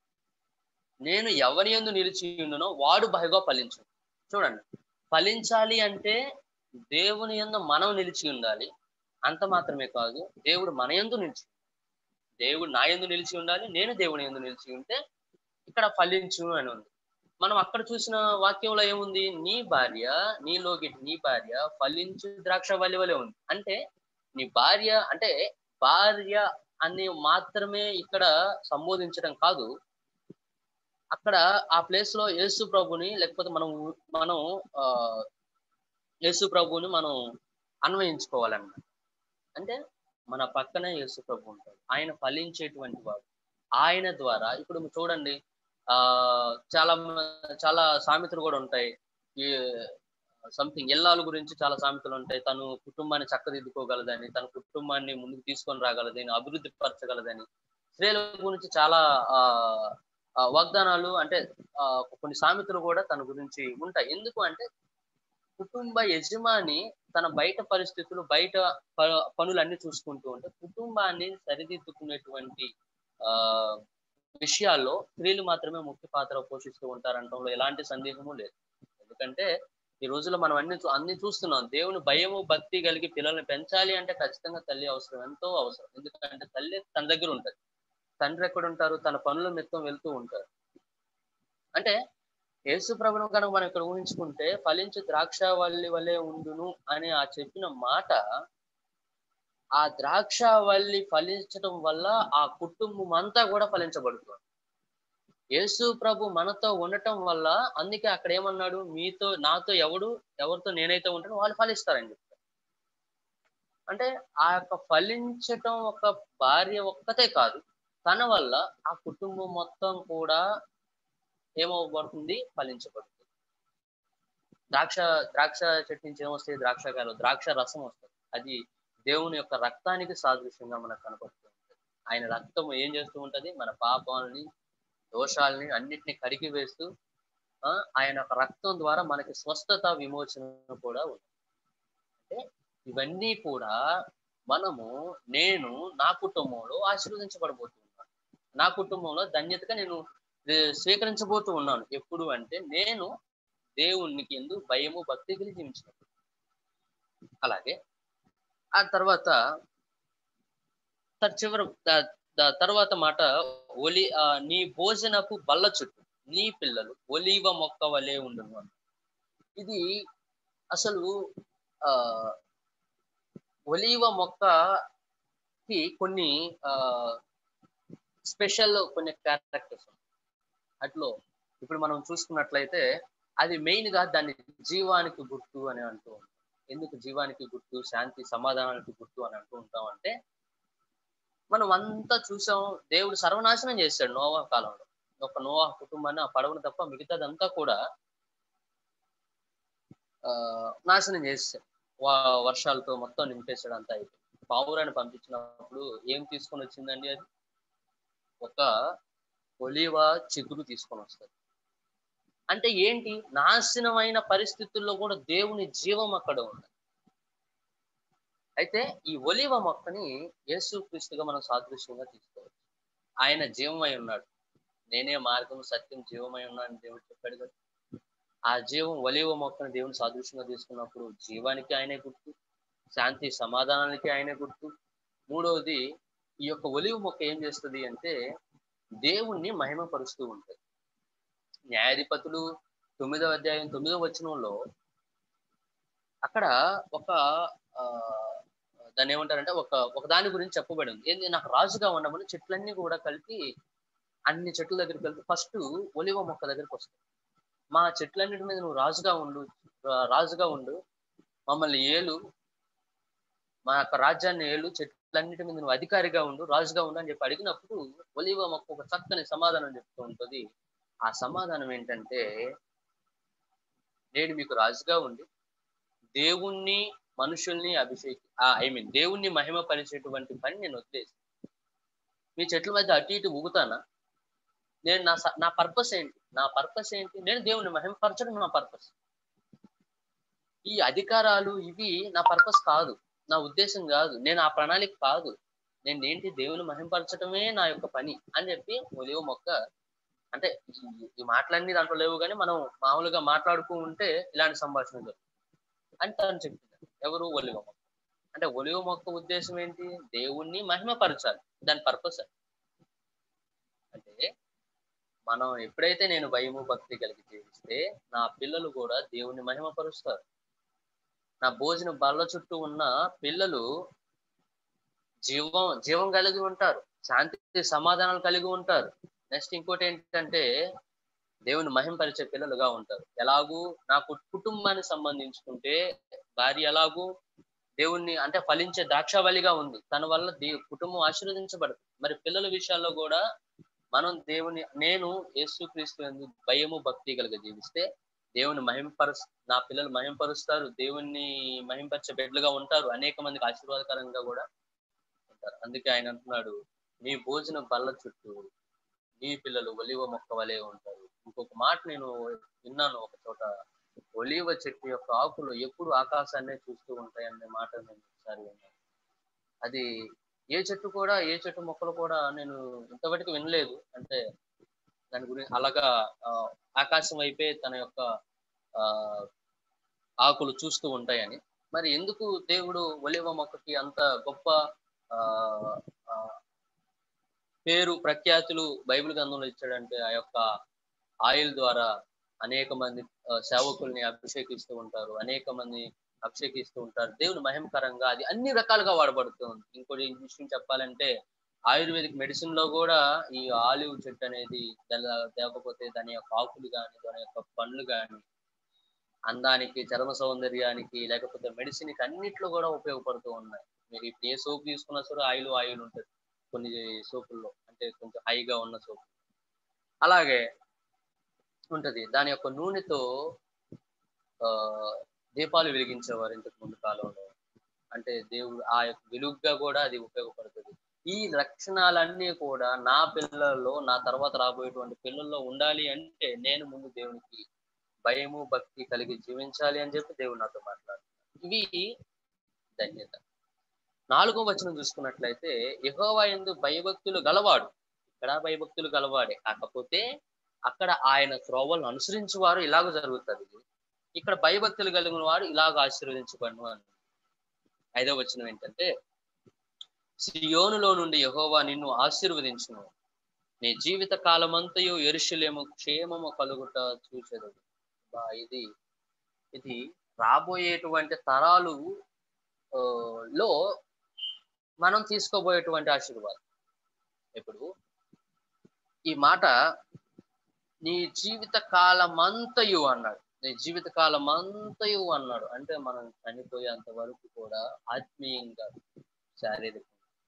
నేను ఎవరి యందు నిలిచి ఉండునో వాడు బహుగా ఫలించు. చూడండి, ఫలించాలి అంటే దేవుని యందు మనం నిలిచి ఉండాలి. అంత మాత్రమే కాదు, దేవుడు మన యందు నిలిచి, దేవుడు నా యందు నిలిచి ఉండాలి, నేను దేవుని యందు నిలిచి ఉంటే ఇక్కడ ఫలించు అని ఉంది. మనం అక్కడ చూసిన వాక్యంలో ఏముంది? నీ భార్య నీలోకి నీ భార్య ఫలించు ద్రాక్షావల్లి వలె ఉంది. అంటే నీ భార్య అంటే భార్య అని మాత్రమే ఇక్కడ సంబోధించడం కాదు, అక్కడ ఆ ప్లేస్ లో యేసు ప్రభుని లేకపోతే మనం మనం ఆ యేసు ప్రభుని మనం అన్వయించుకోవాలన్నమాట. అంటే మన పక్కనే యేసు ప్రభు ఉంటాడు, ఆయన ఫలించేటువంటి వాడు. ఆయన ద్వారా ఇప్పుడు చూడండి ఆ చాలా చాలా సామెతలు కూడా ఉంటాయి. ఈ సంథింగ్ ఇల్లాల గురించి చాలా సామెతలు ఉంటాయి. తను కుటుంబాన్ని చక్కదిద్దుకోగలదని, తన కుటుంబాన్ని ముందుకు తీసుకొని రాగలదని, అభివృద్ధి పరచగలదని. స్త్రీల గురించి చాలా ఆ వాగ్దానాలు అంటే ఆ కొన్ని సామెతలు కూడా తన గురించి ఉంటాయి. ఎందుకు అంటే కుటుంబ యజమాని తన బయట పరిస్థితులు బయట పనులన్నీ చూసుకుంటూ ఉంటే కుటుంబాన్ని సరిదిద్దుకునేటువంటి ఆ విషయాల్లో స్త్రీలు మాత్రమే ముఖ్య పాత్ర పోషిస్తూ ఉంటారంటంలో ఎలాంటి సందేహము లేదు. ఎందుకంటే ఈ రోజుల్లో మనం అన్ని అన్ని చూస్తున్నాం. దేవుని భయము భక్తి కలిగి పిల్లల్ని పెంచాలి అంటే ఖచ్చితంగా తల్లి అవసరం, ఎంతో అవసరం. ఎందుకంటే తల్లి తన దగ్గర ఉంటది, తండ్రి ఎక్కడ ఉంటారు? తన పనుల నిమిత్తం వెళ్తూ ఉంటారు. అంటే యేసు ప్రభువును కనుక మనం ఇక్కడ ఊహించుకుంటే ఫలించు ద్రాక్షావల్లి వలె ఉండును అని ఆ చెప్పిన మాట, ఆ ద్రాక్షావల్లి ఫలించడం వల్ల ఆ కుటుంబం అంతా కూడా ఫలించబడుతుంది. యేసు ప్రభు మనతో ఉండటం వల్ల, అందుకే అక్కడ ఏమన్నాడు? మీతో నాతో ఎవడు ఎవరితో నేనైతే ఉంటానో వాళ్ళు ఫలిస్తారని చెప్తారు. అంటే ఆ యొక్క ఫలించటం ఒక భార్య ఒక్కతే కాదు, తన వల్ల ఆ కుటుంబం మొత్తం కూడా ఏమవబడుతుంది? ఫలించబడుతుంది. ద్రాక్ష ద్రాక్ష చెట్టు నుంచి ఏమొస్తాయి? ద్రాక్షకాయలు, ద్రాక్ష రసం వస్తుంది. అది దేవుని యొక్క రక్తానికి సాదృశ్యంగా మనకు కనపడుతూ ఉంటుంది. ఆయన రక్తం ఏం చేస్తూ ఉంటది? మన పాపాలని దోషాలని అన్నిటిని కడిగి వేస్తూ ఆ ఆయన యొక్క రక్తం ద్వారా మనకి స్వస్థత విమోచన కూడా ఉంది. అంటే ఇవన్నీ కూడా మనము నేను నా కుటుంబంలో ఆశీర్వదించబడబోతున్నాను, నా కుటుంబంలో ధన్యతగా నేను స్వీకరించబోతూ ఉన్నాను. ఎప్పుడు అంటే నేను దేవునికి ఎందు భయము భక్తి కలిగి జీవించినప్పుడు. అలాగే ఆ తర్వాత చివరి ద- తర్వాత మాట ఒలి ఆ, నీ భోజనపు బల్ల చుట్టూ నీ పిల్లలు ఒలీవ మొక్క వలె ఉండును అన్నాడు. ఇది అసలు ఆ ఒలీవ మొక్కకి కొన్ని ఆ స్పెషల్ కొన్ని క్యారెక్టర్స్ అట్లో ఇప్పుడు మనం చూసుకున్నట్లయితే అది మెయిన్ గా దాన్ని జీవానికి గుర్తు అని అంటూ ఉంటాం. ఎందుకు జీవానికి గుర్తు, శాంతి సమాధానానికి గుర్తు అని అంటూ ఉంటాం అంటే, మనం అంతా చూసాం, దేవుడు సర్వనాశనం చేశాడు నోవా కాలంలో. ఒక నోవా కుటుంబాన్ని, ఆ పడవను తప్ప మిగతాదంతా కూడా ఆ నాశనం చేశాడు. వా వర్షాలతో మొత్తం నింపేశాడు. అంతా అయిపోయింది. పావురాన్ని పంపించినప్పుడు ఏం తీసుకొని వచ్చిందండి? అది ఒక ఒలీవ చిగురు తీసుకొని వస్తుంది. అంటే ఏంటి? నాశనమైన పరిస్థితుల్లో కూడా దేవుని జీవం అక్కడ ఉంది. అయితే ఈ ఒలీవ మొక్కని యేసుక్రీస్తుగా మనం సాదృశ్యంగా తీసుకోవచ్చు. ఆయన జీవమై ఉన్నాడు. నేనే మార్గం, సత్యం, జీవమై ఉన్నాను దేవుడు చెప్పాడు కదా. ఆ జీవం ఒలీవ మొక్కను దేవుని సాదృశ్యంగా తీసుకున్నప్పుడు జీవానికి ఆయనే గుర్తు, శాంతి సమాధానానికి ఆయనే గుర్తు. మూడవది, ఈ యొక్క ఒలీవ మొక్క ఏం చేస్తుంది అంటే దేవుణ్ణి మహిమపరుస్తూ ఉంటుంది. న్యాయాధిపతులు తొమ్మిదవ అధ్యాయం తొమ్మిదవ వచనంలో అక్కడ ఒక ఆ దాన్ని ఏమంటారంటే ఒక ఒక దాని గురించి చెప్పబడి ఉంది. ఏంది? నాకు రాజుగా ఉండమని చెట్లన్నీ కూడా కలిపి, అన్ని చెట్ల దగ్గరికి కలిపి ఫస్ట్ ఒలివ మొక్క దగ్గరికి వస్తాయి. మా చెట్లన్నిటి మీద నువ్వు రాజుగా ఉండు, ఆ, రాజుగా ఉండు, మమ్మల్ని ఏలు, మా యొక్క రాజ్యాన్ని ఏలు, చెట్లన్నిటి మీద నువ్వు అధికారిగా ఉండు, రాజుగా ఉండు అని చెప్పి అడిగినప్పుడు ఒలివ మొక్క ఒక చక్కని సమాధానం చెప్తూ ఉంటుంది. ఆ సమాధానం ఏంటంటే, నేను మీకు రాజుగా ఉండి దేవుణ్ణి మనుషుల్ని అభిషేకి ఐ మీన్ దేవుణ్ణి మహిమ పరిచేటువంటి పని నేను వదిలేసి మీ చెట్ల మధ్య అటు ఇటు ఊగుతానా? నేను నా స- నా పర్పస్ ఏంటి? నా పర్పస్ ఏంటి? నేను దేవుణ్ణి మహిమపరచడం నా పర్పస్. ఈ అధికారాలు ఇవి నా పర్పస్ కాదు, నా ఉద్దేశం కాదు, నేను ఆ ప్రణాళిక కాదు. నేను ఏంటి? దేవుని మహిమపరచడమే నా యొక్క పని అని చెప్పి ఒలివ మొక్క అంటే ఈ- ఈ మాటలన్నీ దాంట్లో లేవు, కానీ మనం మామూలుగా మాట్లాడుతూ ఉంటే ఇలాంటి సంభాషణ జరుగుతుంది అని తను చెప్పింది. ఎవరు? ఒలివ మొక్క. అంటే ఒలివ మొక్క ఉద్దేశం ఏంటి? దేవుణ్ణి మహిమపరచాలి, దాని పర్పస్. అంటే మనం ఎప్పుడైతే నేను భయము భక్తి కలిగి జీవిస్తే నా పిల్లలు కూడా దేవుణ్ణి మహిమపరుస్తారు. నా భోజన బల్ల చుట్టూ ఉన్న పిల్లలు జీవం జీవం కలిగి ఉంటారు, శాంతి సమాధానాలు కలిగి ఉంటారు. నెక్స్ట్ ఇంకోటి ఏంటంటే దేవుని మహింపరిచే పిల్లలుగా ఉంటారు. ఎలాగూ నాకు కుటుంబాన్ని సంబంధించుకుంటే భార్య ఎలాగూ దేవుణ్ణి అంటే ఫలించే ద్రాక్షావళిగా ఉంది, తన వల్ల దే కుటుంబం ఆశీర్వదించబడుతుంది. మరి పిల్లల విషయాల్లో కూడా మనం దేవుని నేను యేసుక్రీస్తు యందు భయము భక్తి కలిగ జీవిస్తే దేవుని మహింపరు నా పిల్లలు మహింపరుస్తారు, దేవుణ్ణి మహింపరిచే బిడ్డలుగా ఉంటారు, అనేక మందికి ఆశీర్వాదకరంగా కూడా ఉంటారు. అందుకే ఆయన అంటున్నాడు, నీ భోజన బల్ల చుట్టూ నీ పిల్లలు ఒలివ మొక్క వలె ఉంటారు. ఇంకొక మాట నేను విన్నాను ఒక చోట, ఒలివ చెట్టు యొక్క ఆకులు ఎప్పుడు ఆకాశాన్నే చూస్తూ ఉంటాయి అనే మాట నేను ఒకసారి విన్నాను. అది ఏ చెట్టు కూడా, ఏ చెట్టు మొక్కలు కూడా నేను ఇంతవరకు వినలేదు. అంటే దాని గురించి అలాగా ఆ, ఆకాశం వైపే తన యొక్క ఆ ఆకులు చూస్తూ ఉంటాయని. మరి ఎందుకు దేవుడు ఒలివ మొక్కకి అంత గొప్ప ఆ ఆ, పేరు ప్రఖ్యాతులు బైబిల్ గ్రంథంలో ఇచ్చాడంటే, ఆ యొక్క ఆయిల్ ద్వారా అనేక మంది ఆ, సేవకుల్ని అభిషేకిస్తూ ఉంటారు, అనేక మంది అభిషేకిస్తూ ఉంటారు. దేవుని మహిమకరంగా అది అన్ని రకాలుగా వాడబడుతుంది. ఇంకోటి విషయం చెప్పాలంటే, ఆయుర్వేదిక్ మెడిసిన్ లో కూడా ఈ ఆలివ్ చెట్టు అనేది దాని లేకపోతే దాని యొక్క ఆకులు కానీ, దాని యొక్క పండ్లు కానీ అందానికి, చర్మ సౌందర్యానికి, లేకపోతే మెడిసిన్ కి అన్నిట్లో కూడా ఉపయోగపడుతూ ఉన్నాయి. మీరు ఇప్పుడు ఏ సోప్ తీసుకున్నా సరే ఆయిల్ ఆయిల్ ఉంటుంది కొన్ని సోపుల్లో, అంటే కొంచెం హైగా ఉన్న సోప్ అలాగే ఉంటది. దాని యొక్క నూనెతో ఆ దీపాలు వెలిగించేవారు ఇంతకు ముందు కాలంలో. అంటే దేవుడు ఆ యొక్క వెలుగుగా కూడా అది ఉపయోగపడుతుంది. ఈ లక్షణాలన్నీ కూడా నా పిల్లల్లో, నా తర్వాత రాబోయేటువంటి పిల్లల్లో ఉండాలి అంటే నేను ముందు దేవునికి భయము భక్తి కలిగి జీవించాలి అని చెప్పి దేవుడు నాతో మాట్లాడుతున్నాడు. ఇవి ధన్యత. నాలుగో వచనం చూసుకున్నట్లయితే, యెహోవా యందు భయభక్తులు గలవాడు. ఇక్కడ భయభక్తులు గలవాడే, కాకపోతే అక్కడ ఆయన త్రోవలను అనుసరించే వారు ఇలాగ జరుగుతుంది. ఇక్కడ భయభక్తులు కలిగిన వాడు ఇలాగ ఆశీర్వదించబడును అని. ఐదవ వచనం ఏంటంటే, సియోనులో నుండి యెహోవా నిన్ను ఆశీర్వదించును. నీ జీవిత కాలమంతయు యెరూషలేము క్షేమము కలుగుట చూచెదవు. బా ఇది ఇది రాబోయేటువంటి తరాలు ఆ, లో మనం తీసుకోబోయేటువంటి ఆశీర్వాదం. ఇప్పుడు ఈ మాట నీ జీవిత కాలమంతయు అన్నాడు. నీ జీవిత కాలమంతయు అన్నాడు అంటే మనం చనిపోయేంత వరకు కూడా ఆత్మీయంగా, శారీరకంగా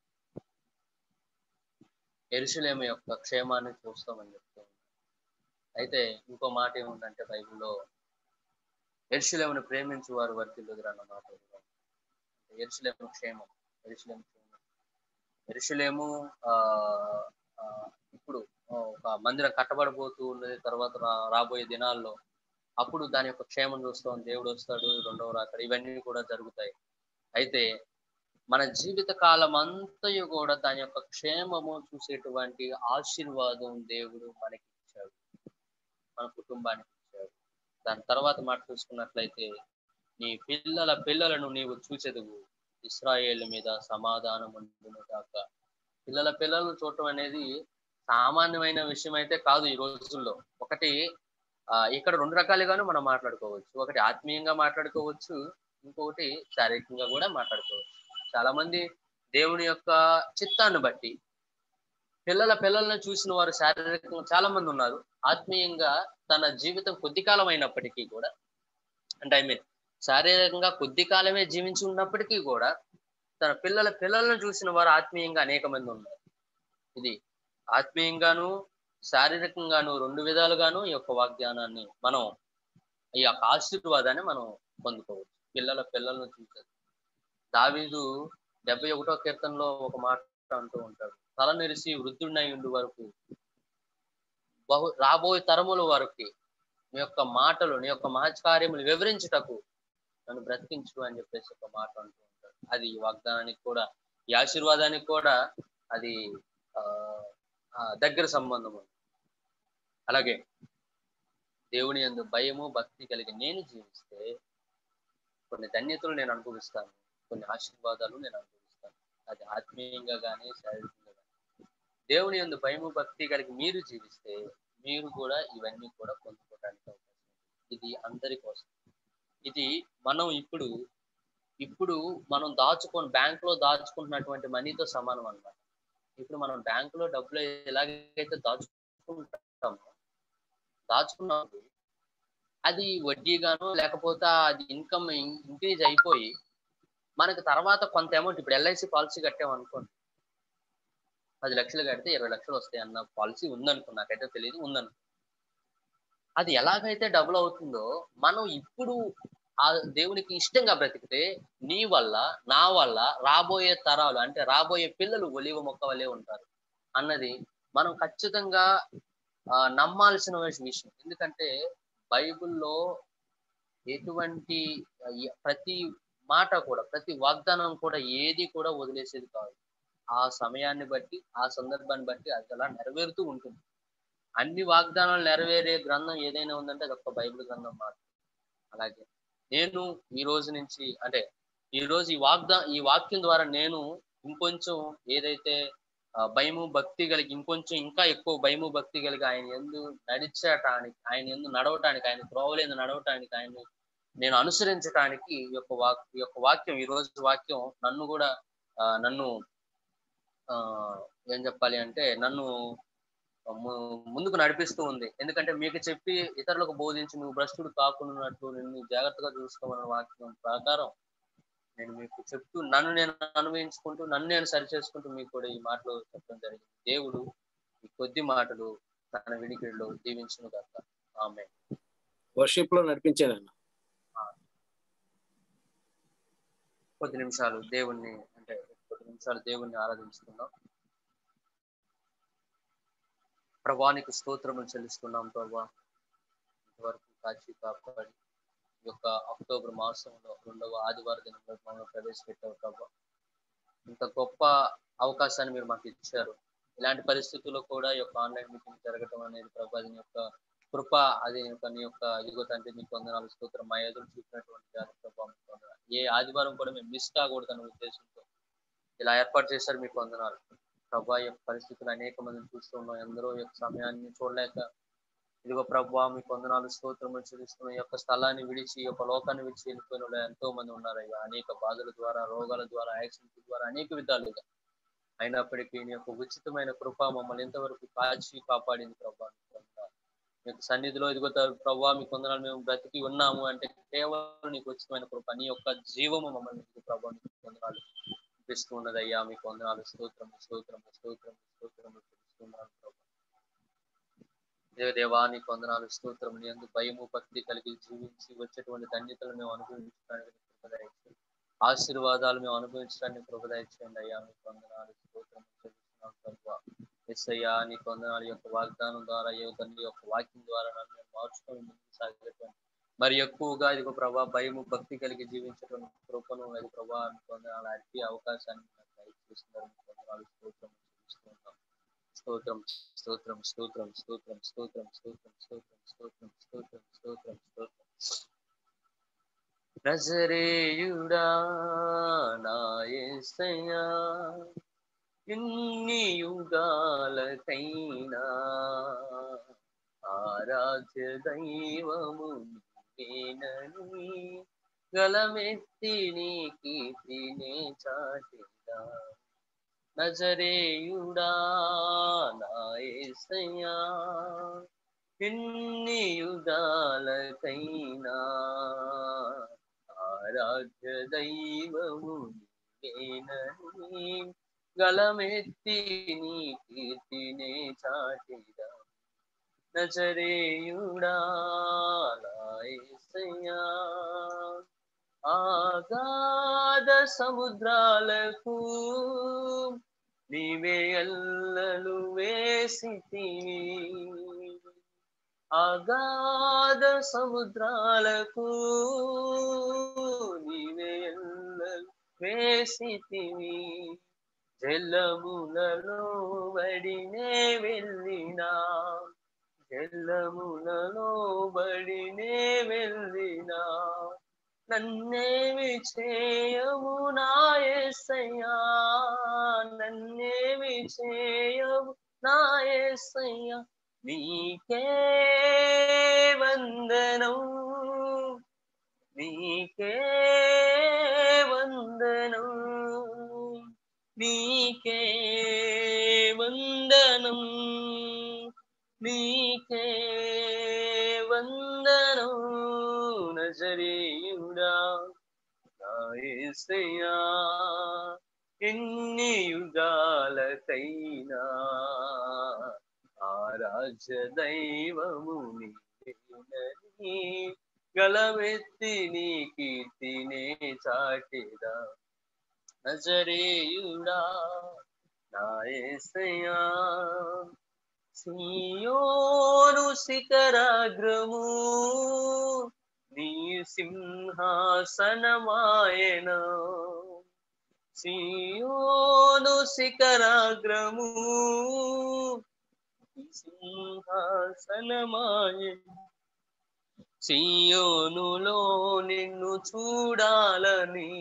యెరూషలేము యొక్క క్షేమాన్ని చూస్తామని చెప్తూ ఉన్నాడు. అయితే ఇంకో మాట ఏముందంటే బైబిల్లో, యెరూషలేమును ప్రేమించు వారు వర్ధిల్లుదురు అన్న మాట ఉంది. యెరూషలేము క్షేమం, యెరూషలేము క్షేమం. యెరూషలేము ఆ ఆ, ఇప్పుడు ఆ, ఒక మందిరం కట్టబడబోతూ ఉన్నది. తర్వాత రా- రాబోయే దినాల్లో అప్పుడు దాని యొక్క క్షేమం చూస్తాం. దేవుడు వస్తాడు, రెండవ రాకడ, ఇవన్నీ కూడా జరుగుతాయి. అయితే మన జీవిత కాలం అంతయు కూడా దాని యొక్క క్షేమము చూసేటువంటి ఆశీర్వాదం దేవుడు మనకి ఇచ్చాడు, మన కుటుంబానికి ఇచ్చాడు. దాని తర్వాత మాట చూసుకున్నట్లయితే, నీ పిల్లల పిల్లలను నీవు చూచెదవు, ఇశ్రాయేలు మీద సమాధానం ఉండును గాక. పిల్లల పిల్లలను చూడటం అనేది సామాన్యమైన విషయం అయితే కాదు ఈ రోజుల్లో. ఒకటి ఆ, ఇక్కడ రెండు రకాలుగాను మనం మాట్లాడుకోవచ్చు. ఒకటి ఆత్మీయంగా మాట్లాడుకోవచ్చు, ఇంకొకటి శారీరకంగా కూడా మాట్లాడుకోవచ్చు. చాలా మంది దేవుని యొక్క చిత్తాన్ని బట్టి పిల్లల పిల్లలను చూసిన వారు శారీరకంగా చాలా మంది ఉన్నారు. ఆత్మీయంగా తన జీవితం కొద్ది కాలం అయినప్పటికీ కూడా, అంటే ఐ మీన్ శారీరకంగా కొద్ది కాలమే జీవించి ఉన్నప్పటికీ కూడా తన పిల్లల పిల్లలను చూసిన వారు ఆత్మీయంగా అనేక మంది ఉన్నారు. ఇది ఆత్మీయంగాను శారీరకంగాను రెండు విధాలుగాను ఈ యొక్క వాగ్దానాన్ని మనం, ఈ యొక్క ఆశీర్వాదాన్ని మనం పొందుకోవచ్చు. పిల్లల పిల్లలను చూసేది. దావీదు డెబ్బై ఒకటో కీర్తనలో ఒక మాట అంటూ ఉంటాడు, తల నెరిసి వృద్ధుడినై ఉండు వరకు, బహు రాబోయే తరముల వరకు నీ యొక్క మాటలు, నీ యొక్క మహత్కార్యములు వివరించుటకు నన్ను బ్రతికించు అని చెప్పేసి ఒక మాట అంటూ ఉంటాడు. అది ఈ వాగ్దానానికి కూడా, ఈ ఆశీర్వాదానికి కూడా అది ఆ ఆ, దగ్గర సంబంధం ఉంది. అలాగే దేవుని యందు భయము భక్తి కలిగి నేను జీవిస్తే కొన్ని ధన్యతలు నేను అనుభవిస్తాను, కొన్ని ఆశీర్వాదాలు నేను అనుభవిస్తాను. అది ఆత్మీయంగా కానీ శారీరకంగా కానీ. దేవుని యందు భయము భక్తి కలిగి మీరు జీవిస్తే మీరు కూడా ఇవన్నీ కూడా పొందుకోవడానికి అవకాశం ఉంది. ఇది అందరి కోసం. ఇది మనం ఇప్పుడు ఇప్పుడు మనం దాచుకొని బ్యాంక్ లో దాచుకుంటున్నటువంటి మనీతో సమానం అన్నమాట. ఇప్పుడు మనం బ్యాంక్ లో డబ్బులు ఎలాగైతే దాచుకుంటామో, దాచుకున్నప్పుడు అది వడ్డీగాను లేకపోతే అది ఇన్కమ్ ఇంక్రీజ్ అయిపోయి మనకి తర్వాత కొంత అమౌంట్, ఇప్పుడు ఎల్ఐసి పాలసీ కట్టాం అనుకోండి, పది లక్షలు కడితే ఇరవై లక్షలు వస్తాయి అన్న పాలసీ ఉందనుకో, నాకైతే తెలియదు, ఉందనుకో. అది ఎలాగైతే డబుల్ అవుతుందో, మనం ఇప్పుడు ఆ దేవునికి ఇష్టంగా బ్రతికితే నీ వల్ల నా వల్ల రాబోయే తరాలు, అంటే రాబోయే పిల్లలు ఒలివ మొక్క వలె ఉంటారు అన్నది మనం ఖచ్చితంగా ఆ, నమ్మాల్సిన విషయం. ఎందుకంటే బైబిల్లో ఎటువంటి ఆ, ఎ- ప్రతి మాట కూడా, ప్రతి వాగ్దానం కూడా ఏది కూడా వదిలేసేది కాదు. ఆ సమయాన్ని బట్టి, ఆ సందర్భాన్ని బట్టి అది అలా నెరవేరుతూ ఉంటుంది. అన్ని వాగ్దానాలు నెరవేరే గ్రంథం ఏదైనా ఉందంటే అది ఒక్క బైబిల్ గ్రంథం మాత్రం. అలాగే నేను ఈ రోజు నుంచి, అంటే ఈ రోజు ఈ వాగ్దా ఈ వాక్యం ద్వారా నేను ఇంకొంచెం ఏదైతే ఆ, భయము భక్తి కలిగి, ఇంకొంచెం ఇంకా ఎక్కువ భయము భక్తి కలిగి ఆయన యందు నడిచటానికి, ఆయన యందు నడవటానికి, ఆయన త్రోవలేందు నడవటానికి, ఆయన నేను అనుసరించటానికి ఈ యొక్క వాక్ ఈ యొక్క వాక్యం, ఈ రోజు వాక్యం నన్ను కూడా ఆ, నన్ను ఆ ఏం చెప్పాలి అంటే నన్ను ము- ముందుకు నడిపిస్తూ ఉంది. ఎందుకంటే మీకు చెప్పి ఇతరులకు బోధించి నువ్వు భ్రష్టుడు కాకున్నట్లు నిన్ను జాగ్రత్తగా చూసుకోమన్న వాక్యం ప్రకారం నేను మీకు చెప్తూ, నన్ను నేను అనుభవించుకుంటూ, నన్ను నేను సరి చేసుకుంటూ మీకు కూడా ఈ మాటలు చెప్పడం జరిగింది. దేవుడు ఈ కొద్ది మాటలు తన వినికిడిలో దీవించును గాక. ఆమె వర్షిప్ లో నడిపించాను. కొద్ది నిమిషాలు దేవుణ్ణి, అంటే కొద్ది నిమిషాలు దేవుణ్ణి ఆరాధించుకుందాం. ప్రభానికి స్తోత్రములు చెల్లిస్తున్నాం ప్రభా. ఇంతవరకు కాచి కాపాడి ఈ యొక్క అక్టోబర్ మాసంలో రెండవ ఆదివార దినంలో మనం ప్రవేశపెట్టావు ప్రభా. ఇంత గొప్ప అవకాశాన్ని మీరు మాకు ఇచ్చారు. ఇలాంటి పరిస్థితుల్లో కూడా ఈ యొక్క ఆన్లైన్ మీటింగ్ జరగడం అనేది ప్రభా నీ యొక్క కృప, అది యొక్క నీ యొక్క ఇదిగో తండ్రి మీకు వందనాలు స్తోత్రం. మా ఎదురు చూపినటువంటి జాగ్రత్త ప్రభావం. ఏ ఆదివారం కూడా మేము మిస్ కాకూడదన్న ఉద్దేశంతో ఇలా ఏర్పాటు చేశారు, మీకు వందనాలు. ప్రభా ఈ యొక్క పరిస్థితులు అనేక మందిని చూస్తూ ఉన్నాం, ఎందరో ఈ యొక్క సమయాన్ని చూడలేక ఇదిగో ప్రభా మీకు వందనాలు స్తోత్రములు చెల్లిస్తున్నాం. ఈ యొక్క స్థలాన్ని విడిచి ఈ యొక్క లోకాన్ని విడిచి వెళ్ళిపోయిన వాళ్ళు ఎంతో మంది ఉన్నారయ్యా. అనేక బాధల ద్వారా, రోగాల ద్వారా, యాక్సిడెంట్ ద్వారా అనేక విధాలుగా. అయినప్పటికీ నీ యొక్క ఉచితమైన కృప మమ్మల్ని ఇంతవరకు కాచి కాపాడింది ప్రభా. మీకు సన్నిధిలో ఇదిగో ప్రభా మీకు వందనాలు, మేము బ్రతికి ఉన్నాము అంటే కేవలం నీకు ఉచితమైన కృప, నీ యొక్క జీవము మమ్మల్ని ప్రభా మీకు వందనాలు ఇస్తూ ఉన్నదయ్యా. మీకు వందనాలు స్తోత్రము స్తోత్రము స్తోత్రము స్తోత్రము తెలుస్తున్నాను ప్రభా. దేవదేవా నీకు వందనాలు స్తోత్రం. నీ యందు భయము భక్తి కలిగి జీవించి వచ్చేటువంటి ధన్యతలు మేము అనుభవించడానికి కృపదయించండి. ఆశీర్వాదాలు మేము అనుభవించడానికి కృపదయించండి అయ్యా. మీకు వందనాలు స్తోత్రం చెల్లిస్తున్నాం ప్రభా. యేసయ్యా నీకు వందనాలు, యొక్క వాగ్దానం ద్వారా ఏ తండ్రి యొక్క వాక్యం ద్వారా నన్ను మార్చుకొని ముందుకు సాగేటువంటి మరి ఎక్కువగా ఇదిగో ప్రభా భయము భక్తి కలిగి జీవించడం కృపను అది ప్రభా మీకు వందనాలు. అట్టి అవకాశాన్ని నాకు దయచేస్తున్నారు. మీకు వందనాలు స్తోత్రం చెల్లిస్తున్నాం. స్తోత్రం స్తోత్రం స్తోత్రం స్తోత్రం స్తోత్రం స్తోత్రం స్తోత్రం స్తోత్రం స్తోత్రం స్తోత్రం స్తోత్రం. నజరేయుడా నా యేసయ్యా, ఎన్ని యుగాలకైనా ఆరాధ్య దైవము నీవేనని గలమెత్తి నీ కీర్తినే చాటెదా. నజరేయుడా నా యేసయ్యా, ఎన్ని యుగాలకైనా ఆరాధ్య దైవము నీవేనని గలమెత్తి నీ కీర్తినే చాటెదా. నజరేయుడా నా యేసయ్యా, ఆగాధ సముద్రాలకు నీవే అల్లలు వేసితివి. అగాధ సముద్రాలకు నీవే అల్లలు వేసితివి. జలములలో బడినే వెళ్ళినా, జలములలో బడినే వెళ్ళినా నన్నేమి చేయము నా యేసయ్యా, నన్నేమి చేయము నా యేసయ్యా. నీకే వందనం, నీకే వందనం, నీకే వందనం, నీకే వందనం. నజరేయుడా నా యేసయ్యా, ఎన్ని యుగాలకైనా ఆరాధ్య దైవము నీవేనని గలమెత్తి నీ కీర్తినే చాటెదా. నజరేయుడా నా యేసయ్యా, సీయోను శిఖరాగ్రము నీ సింహాసనమాయెను. సీయోను శిఖరాగ్రము నీ సింహాసనమాయెను. సీయోనులో నిన్ను చూడాలని,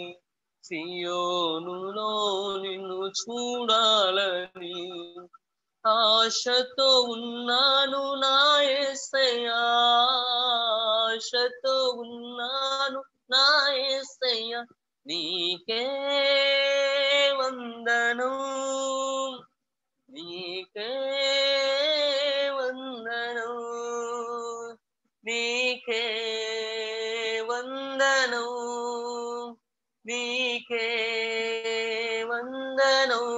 సీయోనులో నిన్ను చూడాలని ఆశతో ఉన్నాను నా యేసయ్యా, ఆశతో ఉన్నాను నా యేసయ్యా. నీకే వందనం, నీకే వందనం, నీకే వందనం, నీకే వందనం.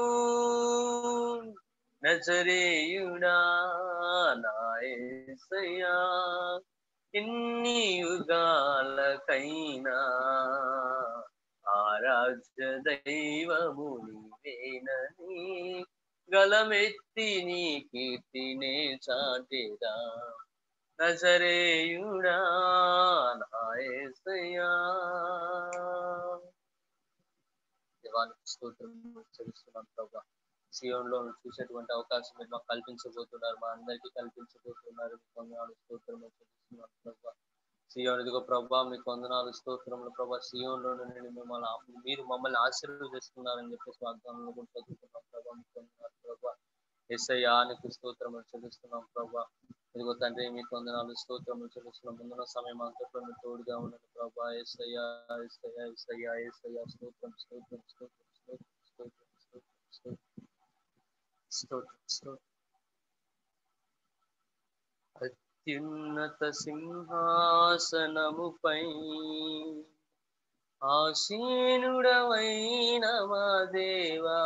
నజరేయుడా నా యేసయ్యా, ఎన్ని యుగాలకైనా ఆరాధ్య దైవము నీవేనని గలమెత్తి నీ కీర్తినే చాటెదా. నజరేయుడా నా యేసయ్యా. దేవానికి స్తోత్రం చెల్లిస్తున్నాం ప్రభా. సియోనులో చూసేటువంటి అవకాశం మీరు మాకు కల్పించబోతున్నారు, మా అందరికీ కల్పించబోతున్నారు. స్తోత్రం చెల్లిస్తున్నాం ప్రభా. సియోన్ ఇదిగో ప్రభా మీకు వందనాలు స్తోత్రములు ప్రభా సియోన్లో నుండి మిమ్మల్ని ఆ- మీరు మమ్మల్ని ఆశీర్వదిస్తున్నారని చెప్పేసి వాగ్దానంలో కూడా చదువుతున్నాం ప్రభా మీకు వందనాలు ప్రభా యేసయ్యా నీకు స్తోత్రములు చెల్లిస్తున్నాం ప్రభా ఇదిగో తండ్రి మీకు వందనాలు స్తోత్రములు చెల్లిస్తున్నాం ముందున్న సమయం అంతట్లో మీరు తోడుగా ఉండండి ప్రభా యేసయ్యా యేసయ్యా యేసయ్యా యేసయ్యా స్తోత్రం స్తోత్రం స్తోత్రం స్తోత్రం స్తోత్రం స్తోత్రం స్తోత్రం స్తోత్రం అత్యున్నత సింహాసనముపై ఆసీనుడవైన మా దేవా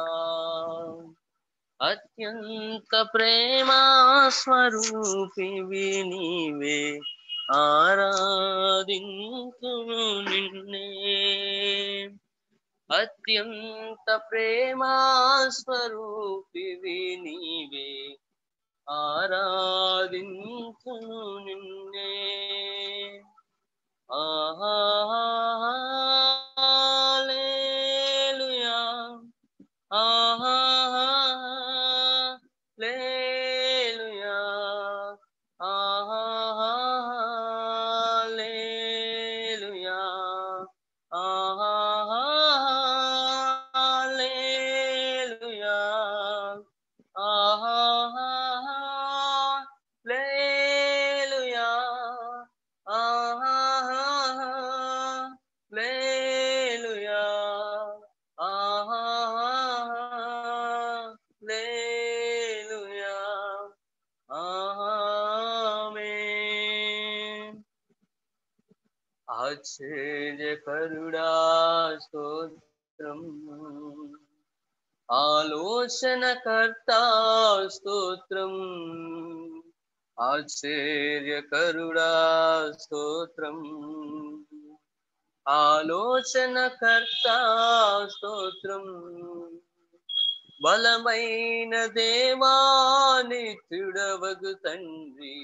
అత్యంత ప్రేమా స్వరూపివి నీవే ఆరాధింతును నిన్నే అత్యంత ప్రేమా స్వరూపివి నీవే ఆరాధింతును నిన్నే ఆహా హల్లెలూయా ఆహా హల్లెలూయా ఆహా హల్లెలూయా ఆహా హల్లెలూయా ఆహా హల్లెలూయా ఆహా హల్లెలూయా ఆహా హల్లెలూయా ఆమేన్ ఆశ్చర్యకరుడా స్తోత్రం ఆలోచనకర్త స్తోత్రం ఆశ్చర్యకరుడా స్తోత్రం ఆలోచనకర్త స్తోత్రం బలమైన దేవా నిత్యుడవగు తండ్రి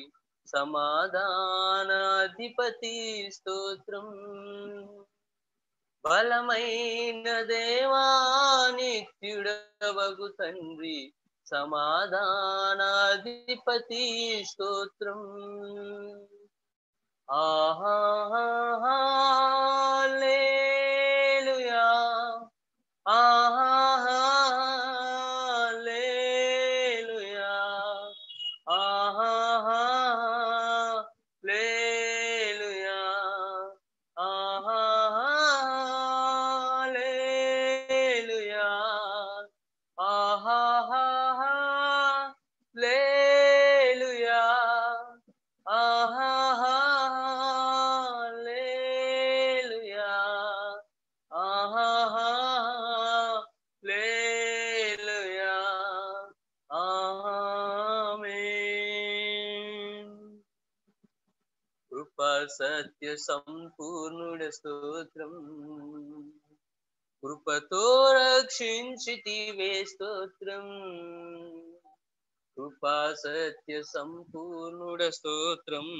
సమాధానాధిపతి స్తోత్రం బలమైన దేవా నిత్యుడవగు తండ్రి సమాధానాధిపతి స్తోత్రం ఆహా హల్లెలూయా ఆహా హల్లెలూయా ఆహా హల్లెలూయా ఆహా హల్లెలూయా ఆహా హల్లెలూయా ఆహా హల్లెలూయా ఆహా హల్లెలూయా ఆమేన్ కృపా సత్య సంపూర్ణుడ స్తోత్రం కృపతో రక్షించితివే స్తోత్రం కృపా సత్య సంపూర్ణుడ స్తోత్రం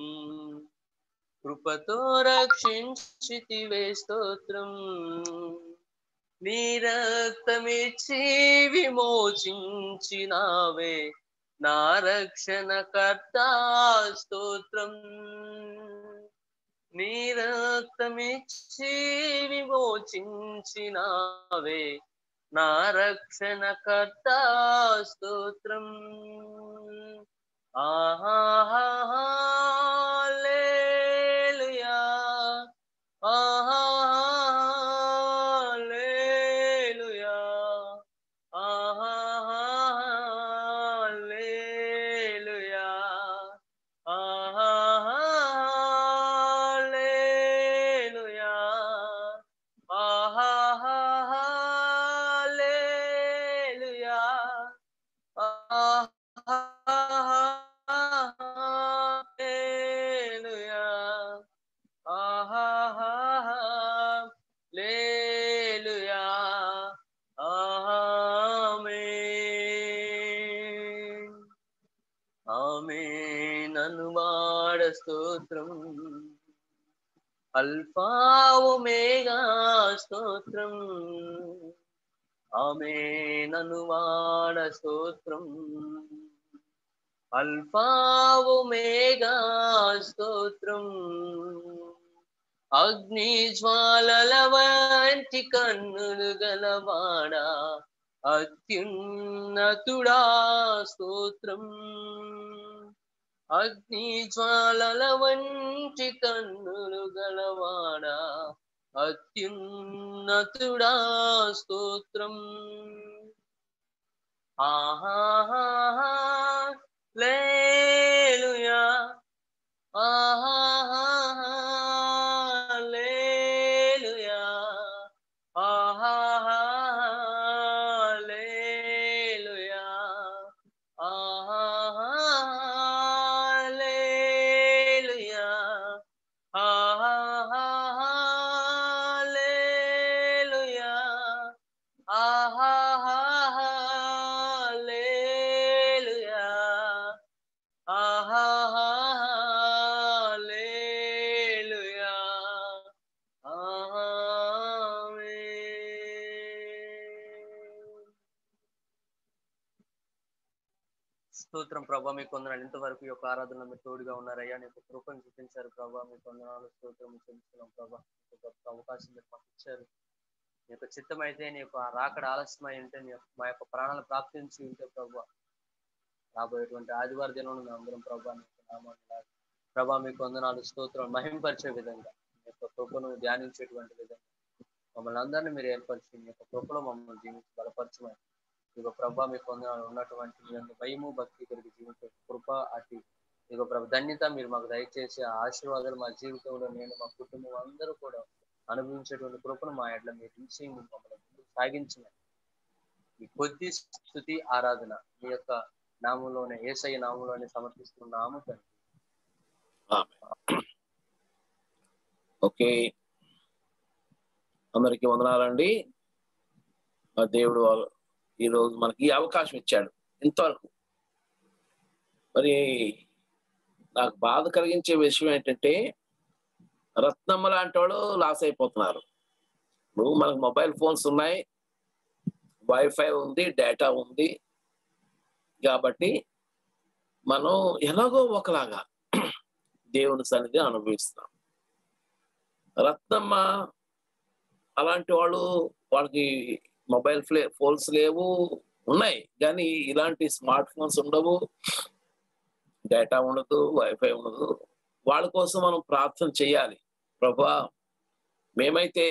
కృపతో రక్షించితివే స్తోత్రం నీ రక్తమిచ్చి విమోచించినావే నా రక్షణకర్త స్తోత్రం నీ రక్తమిచ్చి విమోచించినావే నా రక్షణకర్త స్తోత్రం ఆహా హల్లెలూయా ఆహా హల్లెలూయా ఆహా హల్లెలూయా ఆహా హల్లెలూయా ఆహా హల్లెలూయా ఆహా హల్లెలూయా ఆహా హల్లెలూయా ఆమేన్ ఆమేన్ అనువాడ స్తోత్రం అల్ఫా ఒమేగా స్తోత్రం ఆమేన్ అనువాడ స్తోత్రం అల్ఫా ఒమేగా స్తోత్రం, అగ్ని జ్వాలల వంటి కన్నులు గలవాడా అత్యున్నతుడా స్తోత్రం, అగ్ని జ్వాలల వంటి కన్నులు గలవాడా అత్యున్నతుడా స్తోత్రం. ఆహా లేలుయా, ఆహా లేలుయా, ఆహా లేలుయా, ఆహా లేలుయా, ఆహా లేలుయా, ఆహా లేలుయా, ఆహా లేలుయా, ఆమేన్. స్తోత్రం ప్రభా, మీకు వందనాలు. ఇంతవరకు ఈ యొక్క ఆరాధనలో మీరు తోడుగా ఉన్నారయ్యా. నీ యొక్క కృపను చూపించారు ప్రభా, మీకు వందనాలు స్తోత్రం చెల్లిస్తున్నాం ప్రభా. మీకు గొప్ప అవకాశం మీరు మాకు ఇచ్చారు. నీ యొక్క చిత్తం అయితే నీ యొక్క రాకడ ఆలస్యమై ఉంటే నీ యొక్క మా యొక్క ప్రాణాలు ప్రాప్తించి ఉంటే ప్రభా, రాబోయేటువంటి ఆదివారం దినం మేము అందరం ప్రభా నీ యొక్క నామాన్ని ప్రభా మీకు వందనాలు స్తోత్రం మహింపరిచే విధంగా మీ యొక్క కృపను ధ్యానించేటువంటి విధంగా మమ్మల్ని అందరినీ మీరు ఏర్పరిచి మీ యొక్క కృపలో మమ్మల్ని జీవించి బలపరచమని ఇక ప్రభా మీకు వందనాలు ఉన్నటువంటి మీ యొక్క భయము భక్తి కలిగి జీవించే కృప అతి ఇక ప్రభు ధన్యత మీరు మాకు దయచేసి ఆ ఆశీర్వాదాలు మా జీవితంలో నేను మా కుటుంబం అందరూ కూడా అనుభవించేటువంటి కృపను మా ఎడ్ల మీరు ఇచ్చి మమ్మల్ని సాగించమని ఈ కొద్ది స్తుతి ఆరాధన మీ యొక్క నామంలోనే యేసయ్య నామంలోనే సమర్పిస్తున్నాము తండ్రి. ఓకే, అందరికి వందనాలండి. ఆ దేవుడు ఈరోజు మనకి ఈ అవకాశం ఇచ్చాడు ఇంతవరకు. మరి నాకు బాధ కలిగించే విషయం ఏంటంటే రత్నమ్మ లాంటి వాళ్ళు లాస్ అయిపోతున్నారు. ఇప్పుడు మనకు మొబైల్ ఫోన్స్ ఉన్నాయి, వైఫై ఉంది, డేటా ఉంది, కాబట్టి మనం ఎలాగో ఒకలాగా దేవుని సన్నిధి అనుభవిస్తున్నాం. రత్నమ్మ అలాంటి వాళ్ళు, వాళ్ళకి మొబైల్ ఫ్లే ఫోన్స్ లేవు, ఉన్నాయి కానీ ఇలాంటి స్మార్ట్ ఫోన్స్ ఉండవు, డేటా ఉండదు, వైఫై ఉండదు. వాళ్ళ కోసం మనం ప్రార్థన చేయాలి. ప్రభువా, మేమైతే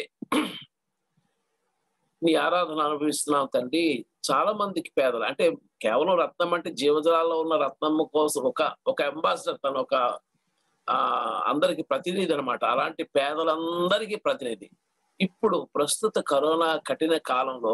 నీ ఆరాధన అనుభవిస్తున్నాం తండ్రి. చాలా మందికి పేదలు అంటే కేవలం రత్నం అంటే జీవజలాల్లో ఉన్న రత్నమ్మ కోసం ఒక ఒక అంబాసిడర్, తను ఒక ఆ అందరికి ప్రతినిధి అనమాట. అలాంటి పేదలందరికీ ప్రతినిధి. ఇప్పుడు ప్రస్తుత కరోనా కఠిన కాలంలో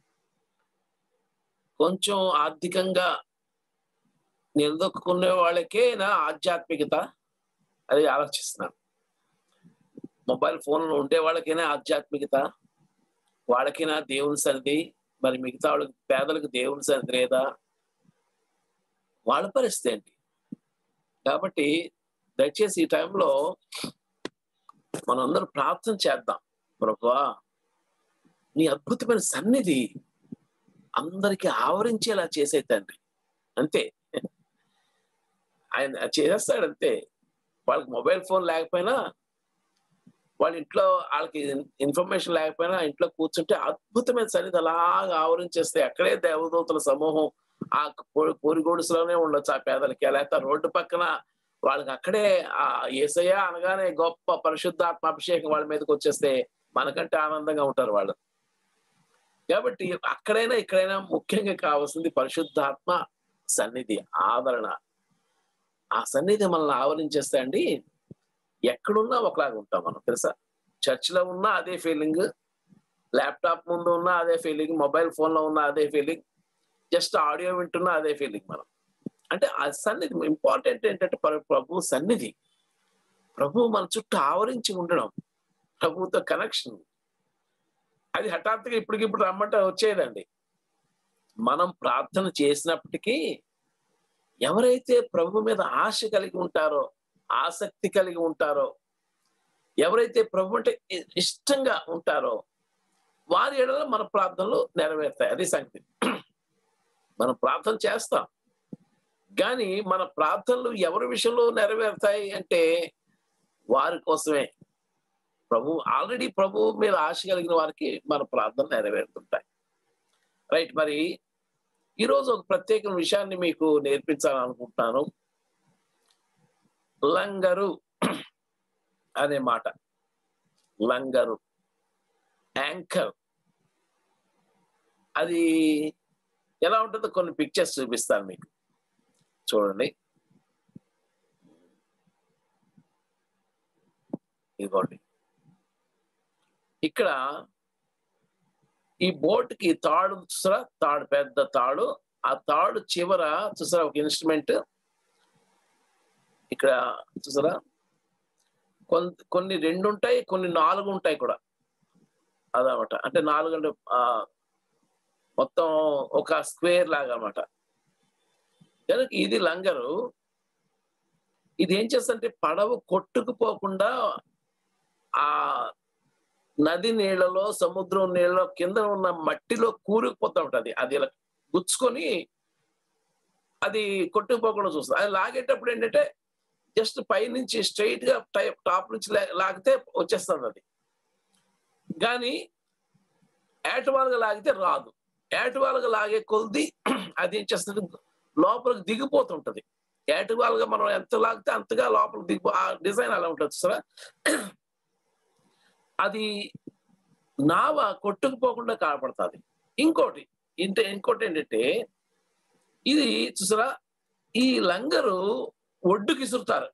కొంచెం ఆర్థికంగా నిలదొక్కునే వాళ్ళకే నా ఆధ్యాత్మికత అది ఆలోచిస్తున్నాను. మొబైల్ ఫోన్లు ఉండే వాళ్ళకైనా ఆధ్యాత్మికత, వాళ్ళకైనా దేవుని సన్నిధి, మరి మిగతా వాళ్ళకి పేదలకు దేవుని సన్నిధి లేదా? వాళ్ళ పరిస్థితి ఏంటి? కాబట్టి దయచేసి ఈ టైంలో మనందరూ ప్రార్థన చేద్దాం. ప్రభువా, నీ అద్భుతమైన సన్నిధి అందరికీ ఆవరించేలా చేసే తండ్రి. అంతే, ఆయన చేస్తాడు అంతే. వాళ్ళకి మొబైల్ ఫోన్ లేకపోయినా, వాళ్ళ ఇంట్లో వాళ్ళకి ఇన్ఫర్మేషన్ లేకపోయినా ఇంట్లో కూర్చుంటే అద్భుతమైన సన్నిధి అలాగా ఆవరించేస్తే అక్కడే దేవదూతల సమూహం ఆ పూరి గొడుసులోనే ఉండొచ్చు ఆ పేదలకి. లేకపోతే రోడ్డు పక్కన వాళ్ళకి అక్కడే ఆ యేసయ్య అనగానే గొప్ప పరిశుద్ధాత్మ అభిషేకం వాళ్ళ మీదకి వచ్చేస్తే మనకంటే ఆనందంగా ఉంటారు వాళ్ళు. కాబట్టి అక్కడైనా ఇక్కడైనా ముఖ్యంగా కావాల్సింది పరిశుద్ధాత్మ సన్నిధి, ఆదరణ. ఆ సన్నిధి మనల్ని ఆవరించేస్తాయండి. ఎక్కడున్నా ఒకలాగా ఉంటాం మనం, తెలుసా? చర్చిలో ఉన్నా అదే ఫీలింగ్, ల్యాప్టాప్ ముందు ఉన్నా అదే ఫీలింగ్, మొబైల్ ఫోన్ లో ఉన్నా అదే ఫీలింగ్, జస్ట్ ఆడియో వింటున్నా అదే ఫీలింగ్ మనం. అంటే ఆ సన్నిధి ఇంపార్టెంట్. ఏంటంటే ప్రభు సన్నిధి, ప్రభు మన చుట్టూ ఆవరించి ఉండడం, ప్రభుతో కనెక్షన్. అది హఠాత్తుగా ఇప్పటికిప్పుడు రమ్మంటే వచ్చేదండి. మనం ప్రార్థన చేసినప్పటికీ ఎవరైతే ప్రభు మీద ఆశ కలిగి ఉంటారో, ఆసక్తి కలిగి ఉంటారో, ఎవరైతే ప్రభు అంటే ఇష్టంగా ఉంటారో వారి ఎడల మన ప్రార్థనలు నెరవేరుతాయి. అది సంగతి. మనం ప్రార్థన చేస్తాం, కానీ మన ప్రార్థనలు ఎవరి విషయంలో నెరవేరుతాయి అంటే వారి కోసమే. ప్రభు ఆల్రెడీ ప్రభు మీద ఆశ కలిగిన వారికి మన ప్రార్థనలు నెరవేరుతుంటాయి. రైట్. మరి ఈరోజు ఒక ప్రత్యేక విషయాన్ని మీకు నేర్పించాలనుకుంటున్నాను. లంగరు అనే మాట, లంగరు, యాంకర్, అది ఎలా ఉంటుందో కొన్ని పిక్చర్స్ చూపిస్తాను మీకు. చూడండి, ఇదిగోండి. ఇక్కడ ఈ బోట్ కి తాడు చూసారా, తాడు, పెద్ద తాడు. ఆ తాడు చివర చూసారా ఒక ఇన్స్ట్రుమెంట్. ఇక్కడ చూసారా కొన్ని కొన్ని రెండు ఉంటాయి, కొన్ని నాలుగు ఉంటాయి కూడా. అదనమాట. అంటే నాలుగు అంటే ఆ మొత్తం ఒక స్క్వేర్ లాగా అన్నమాట. కనుక ఇది లంగరు. ఇది ఏం చేస్తుంటే పడవ కొట్టుకుపోకుండా ఆ నది నీళ్ళలో, సముద్రం నీళ్ళలో కింద ఉన్న మట్టిలో కూరుకుపోతా ఉంటది. అది ఇలా గుచ్చుకొని అది కొట్టుకుపోకుండా చూస్తుంది. అది లాగేటప్పుడు ఏంటంటే జస్ట్ పై నుంచి స్ట్రైట్ గా టాప్ నుంచి లాగితే వచ్చేస్తుంది అది. కానీ ఏటవాలుగా లాగితే రాదు. ఏటవాలుగా లాగే కొద్ది అది ఏం చేస్తుంది, లోపలికి దిగిపోతుంటది. ఏటవాలుగా మనం ఎంత లాగితే అంతగా లోపలికి దిగిపో, ఆ డిజైన్ అలా ఉంటుంది సరే. అది నావ కొట్టుకుపోకుండా కాపాడుతుంది. ఇంకోటి ఇంటే ఇంకోటి ఏంటంటే ఇది చూసారా, ఈ లంగరు ఒడ్డుకి ఇసురుతారు.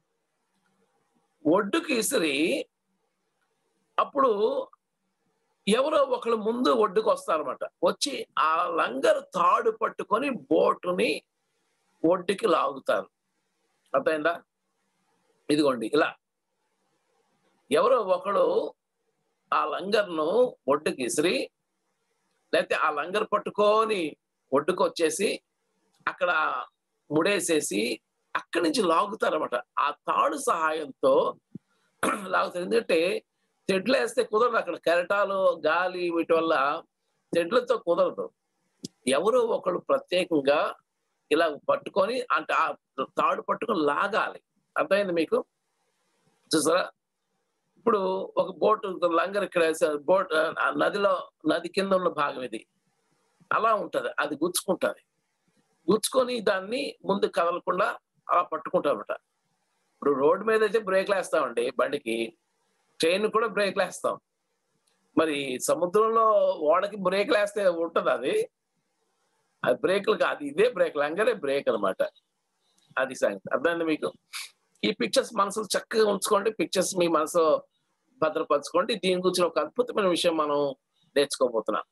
ఒడ్డుకి ఇసిరి అప్పుడు ఎవరో ఒకళ్ళు ముందు ఒడ్డుకు వస్తారన్నమాట. వచ్చి ఆ లంగరు తాడు పట్టుకొని బోటుని ఒడ్డుకి లాగుతారు. అర్థమైందా? ఇదిగోండి ఇలా ఎవరో ఒకడు ఆ లంగర్ను ఒడ్డుకి ఇసిరి, లేకపోతే ఆ లంగర్ పట్టుకొని ఒడ్డుకు వచ్చేసి అక్కడ ముడేసేసి అక్కడి నుంచి లాగుతారన్నమాట. ఆ తాడు సహాయంతో లాగుతారు. ఎందుకంటే తెడ్లు వేస్తే కుదరదు. అక్కడ కెరటాలు, గాలి, వీటి వల్ల తెడ్లతో కుదరదు. ఎవరో ఒకళ్ళు ప్రత్యేకంగా ఇలా పట్టుకొని అంటే ఆ తాడు పట్టుకొని లాగాలి. అర్థమైంది మీకు? చూసారా, ఇప్పుడు ఒక బోట్ లంగర్ ఇక్కడ బోట్ నదిలో, నది కింద ఉన్న భాగం ఇది అలా ఉంటది. అది గుచ్చుకుంటది. గుచ్చుకొని దాన్ని ముందు కదలకుండా అలా పట్టుకుంటామట. ఇప్పుడు రోడ్డు మీద అయితే బ్రేక్లు వేస్తామండి బండికి, ట్రైన్ కూడా బ్రేక్లు వేస్తాం. మరి సముద్రంలో ఓడకి బ్రేక్లు వేస్తే ఉంటది అది. అది బ్రేకులు కాదు, ఇదే బ్రేక్, లంగరే బ్రేక్ అనమాట. అది సంగతి. అర్థమైంది మీకు? ఈ పిక్చర్స్ మనసులో చక్కగా ఉంచుకోండి. పిక్చర్స్ మీ మనసులో భద్రపరచుకోండి. దీని గురించి ఒక అద్భుతమైన విషయం మనం నేర్చుకోబోతున్నాం.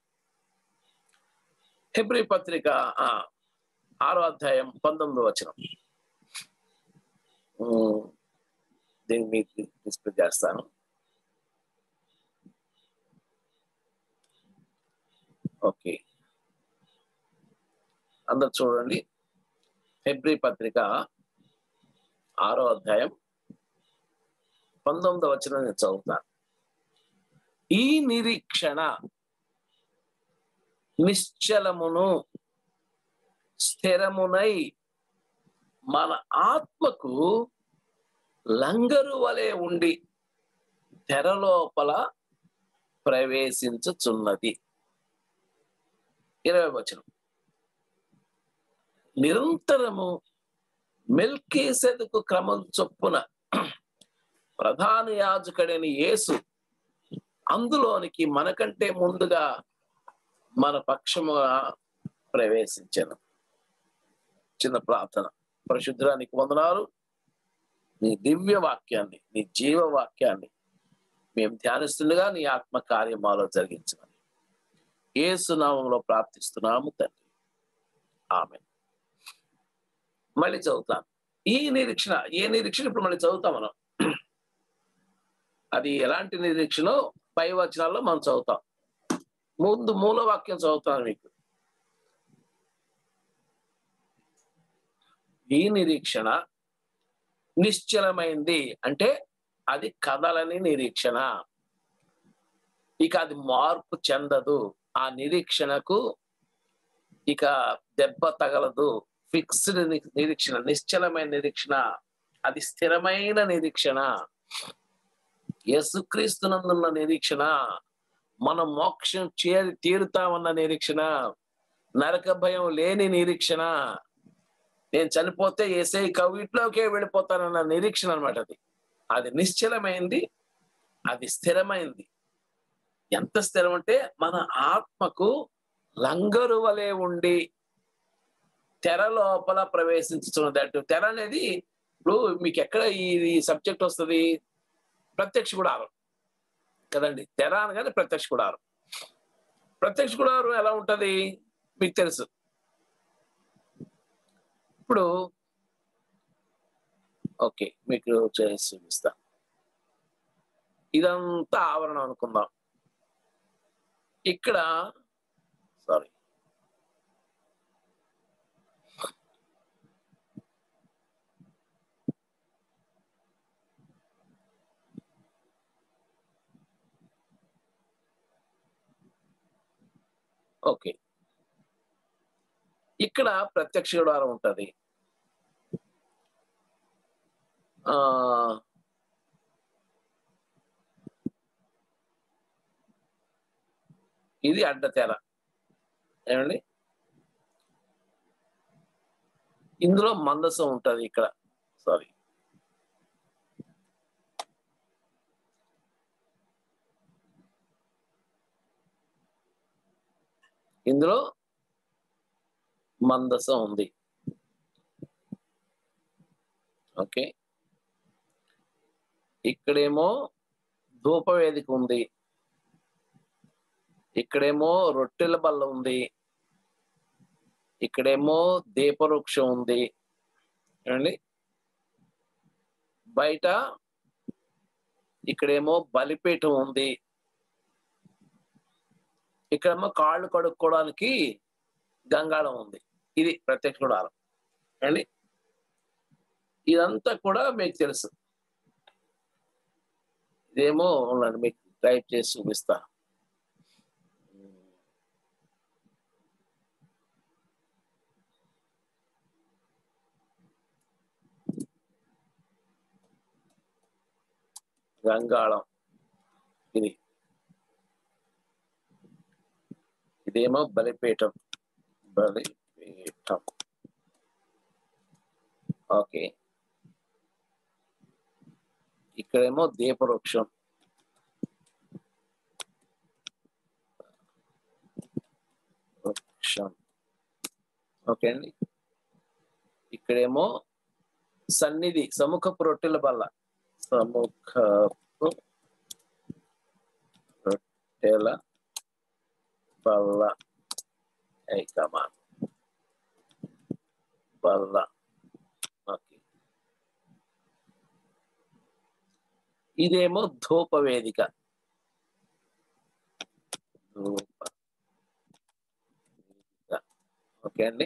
హెబ్రీ పత్రిక ఆరో అధ్యాయం పంతొమ్మిదో వచనం. దీన్ని మీకు డిస్ప్లే చేస్తాను. ఓకే, అందరు చూడండి. హెబ్రీ పత్రిక ఆరో అధ్యాయం పంతొమ్మిదో వచనం నేను చదువుతాను. ఈ నిరీక్షణ నిశ్చలమును స్థిరమునై మన ఆత్మకు లంగరు వలె ఉండి తెర లోపల ప్రవేశించుచున్నది. ఇరవై వచనం. నిరంతరము మెల్కీసెదెకు క్రమం చొప్పున ప్రధాన యాజకుడైన యేసు అందులోనికి మనకంటే ముందుగా మన పక్షముగా ప్రవేశించను. చిన్న ప్రార్థన. పరిశుద్ధానికి వందనాలు. నీ దివ్య వాక్యాన్ని, నీ జీవ వాక్యాన్ని మేము ధ్యానిస్తుండగా నీ ఆత్మ కార్యమాలో జరిగించమని యేసు నామములో ప్రార్థిస్తున్నాము తండ్రి. ఆమేన్. మళ్ళీ చదువుతాం. ఈ నిరీక్షణ, ఏ నిరీక్షణ ఇప్పుడు మళ్ళీ చదువుతాం మనం. అది ఎలాంటి నిరీక్షణ పై వచనాల్లో మనం చదువుతాం. ముందు మూల వాక్యం చదువుతాను మీకు. ఈ నిరీక్షణ నిశ్చలమైంది అంటే అది కదలని నిరీక్షణ. ఇక అది మార్పు చెందదు. ఆ నిరీక్షణకు ఇక దెబ్బ తగలదు, ఫిక్స్డ్ నిరీక్షణ, నిశ్చలమైన నిరీక్షణ, అది స్థిరమైన నిరీక్షణ. యేసుక్రీస్తునందున్న నిరీక్షణ, మనం మోక్షం చేరి తీరుతామన్న నిరీక్షణ, నరక భయం లేని నిరీక్షణ, నేను చనిపోతే యేసయ్య కవిట్లోకే వెళ్ళిపోతానన్న నిరీక్షణ అనమాట. అది అది నిశ్చలమైంది, అది స్థిరమైంది. ఎంత స్థిరం అంటే మన ఆత్మకు లంగరు వలె ఉండి తెర లోపల ప్రవేశించుతున్నదట్టు. తెర అనేది ఇప్పుడు మీకు ఎక్కడ ఈ సబ్జెక్ట్ వస్తుంది? ప్రత్యక్ష గుడారం కదండి. తెర అనగానే ప్రత్యక్ష గుడారం. ప్రత్యక్ష గుడారం ఎలా ఉంటది మీకు తెలుసు. ఇప్పుడు ఓకే, మీకు చేసి చూపిస్తా. ఇదంతా ఆవరణం అనుకుందాం. ఇక్కడ సారీ ఓకే, ఇక్కడ ప్రత్యక్ష గుడారం ఉంటది. ఆ ఇది అడ్డతెర ఏమండి. ఇందులో మందసం ఉంటది. ఇక్కడ సారీ ఇందులో మందసం ఉంది. ఓకే, ఇక్కడేమో ధూపవేదిక ఉంది, ఇక్కడేమో రొట్టెల బల్ల ఉంది, ఇక్కడేమో దీపవృక్షం ఉంది ఏమండి. బయట ఇక్కడేమో బలిపీఠం ఉంది, ఇక్కడేమో కాళ్ళు కడుక్కోవడానికి గంగాళం ఉంది. ఇది ప్రత్యక్ష గుడారం అండి. ఇదంతా కూడా మీకు తెలుసు. ఇదేమో మీకు టైప్ చేసి చూపిస్తా. గంగాళం ఇది, ఇదేమో బలిపీఠం. బలిపీఠం ఓకే, ఇక్కడేమో దీపవృక్షం, వృక్షం ఓకే అండి. ఇక్కడేమో సన్నిధి, సముఖపు రొట్టెల బల్ల, సముఖపు రొట్టెల బల్ల ఐకమా బల్ల ఓకే. ఇదేమో ధూప వేదిక, ధూప ఓకే అండి.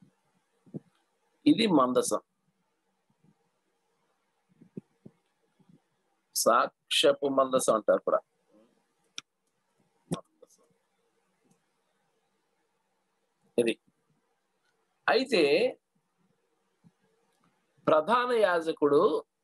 ఇది మందసం, సాక్ష్యపు మందసం అంటారు కూడా. ఇది అయితే ప్రధాన యాజకుడు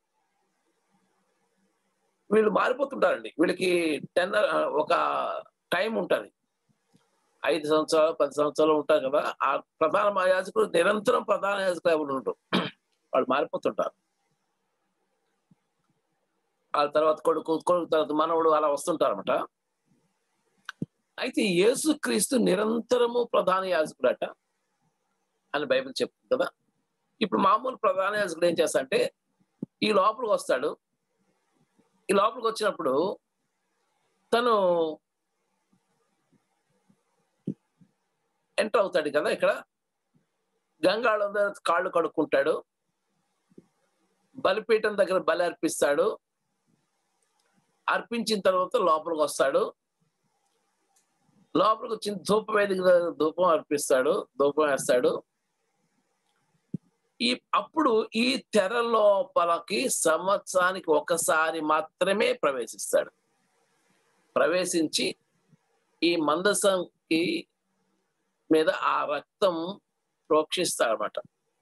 వీళ్ళు మారిపోతుంటారండి. వీళ్ళకి టెన్ ఒక టైం ఉంటుంది, ఐదు సంవత్సరాలు పది సంవత్సరాలు ఉంటారు కదా. ఆ ప్రధాన యాజకుడు నిరంతరం ప్రధాన యాజకుడు ఎవరు ఉంటారు, వాళ్ళు మారిపోతుంటారు. వాళ్ళ తర్వాత కొడుకు, కొడుకు తర్వాత మనవడు, అలా వస్తుంటారు అనమాట. అయితే యేసుక్రీస్తు నిరంతరము ప్రధాన యాజకుడట అని బైబిల్ చెప్తుంది కదా. ఇప్పుడు మామూలు ప్రధాన యాజకుడు ఏం చేస్తా అంటే ఈ లోపలికి వస్తాడు. ఈ లోపలికి వచ్చినప్పుడు తను ఎంటర్ అవుతాడు కదా. ఇక్కడ గంగాళం దగ్గర కాళ్ళు కడుక్కుంటాడు, బలిపీఠం దగ్గర బలి అర్పిస్తాడు, అర్పించిన తర్వాత లోపలికి వస్తాడు. లోపలికి వచ్చిన ధూప వేదిక ధూపం అర్పిస్తాడు, ధూపం వేస్తాడు. ఈ అప్పుడు ఈ తెర లోపలికి సంవత్సరానికి ఒకసారి మాత్రమే ప్రవేశిస్తాడు. ప్రవేశించి ఈ మందసంకి మీద ఆ రక్తం ప్రోక్షిస్తాడనమాట.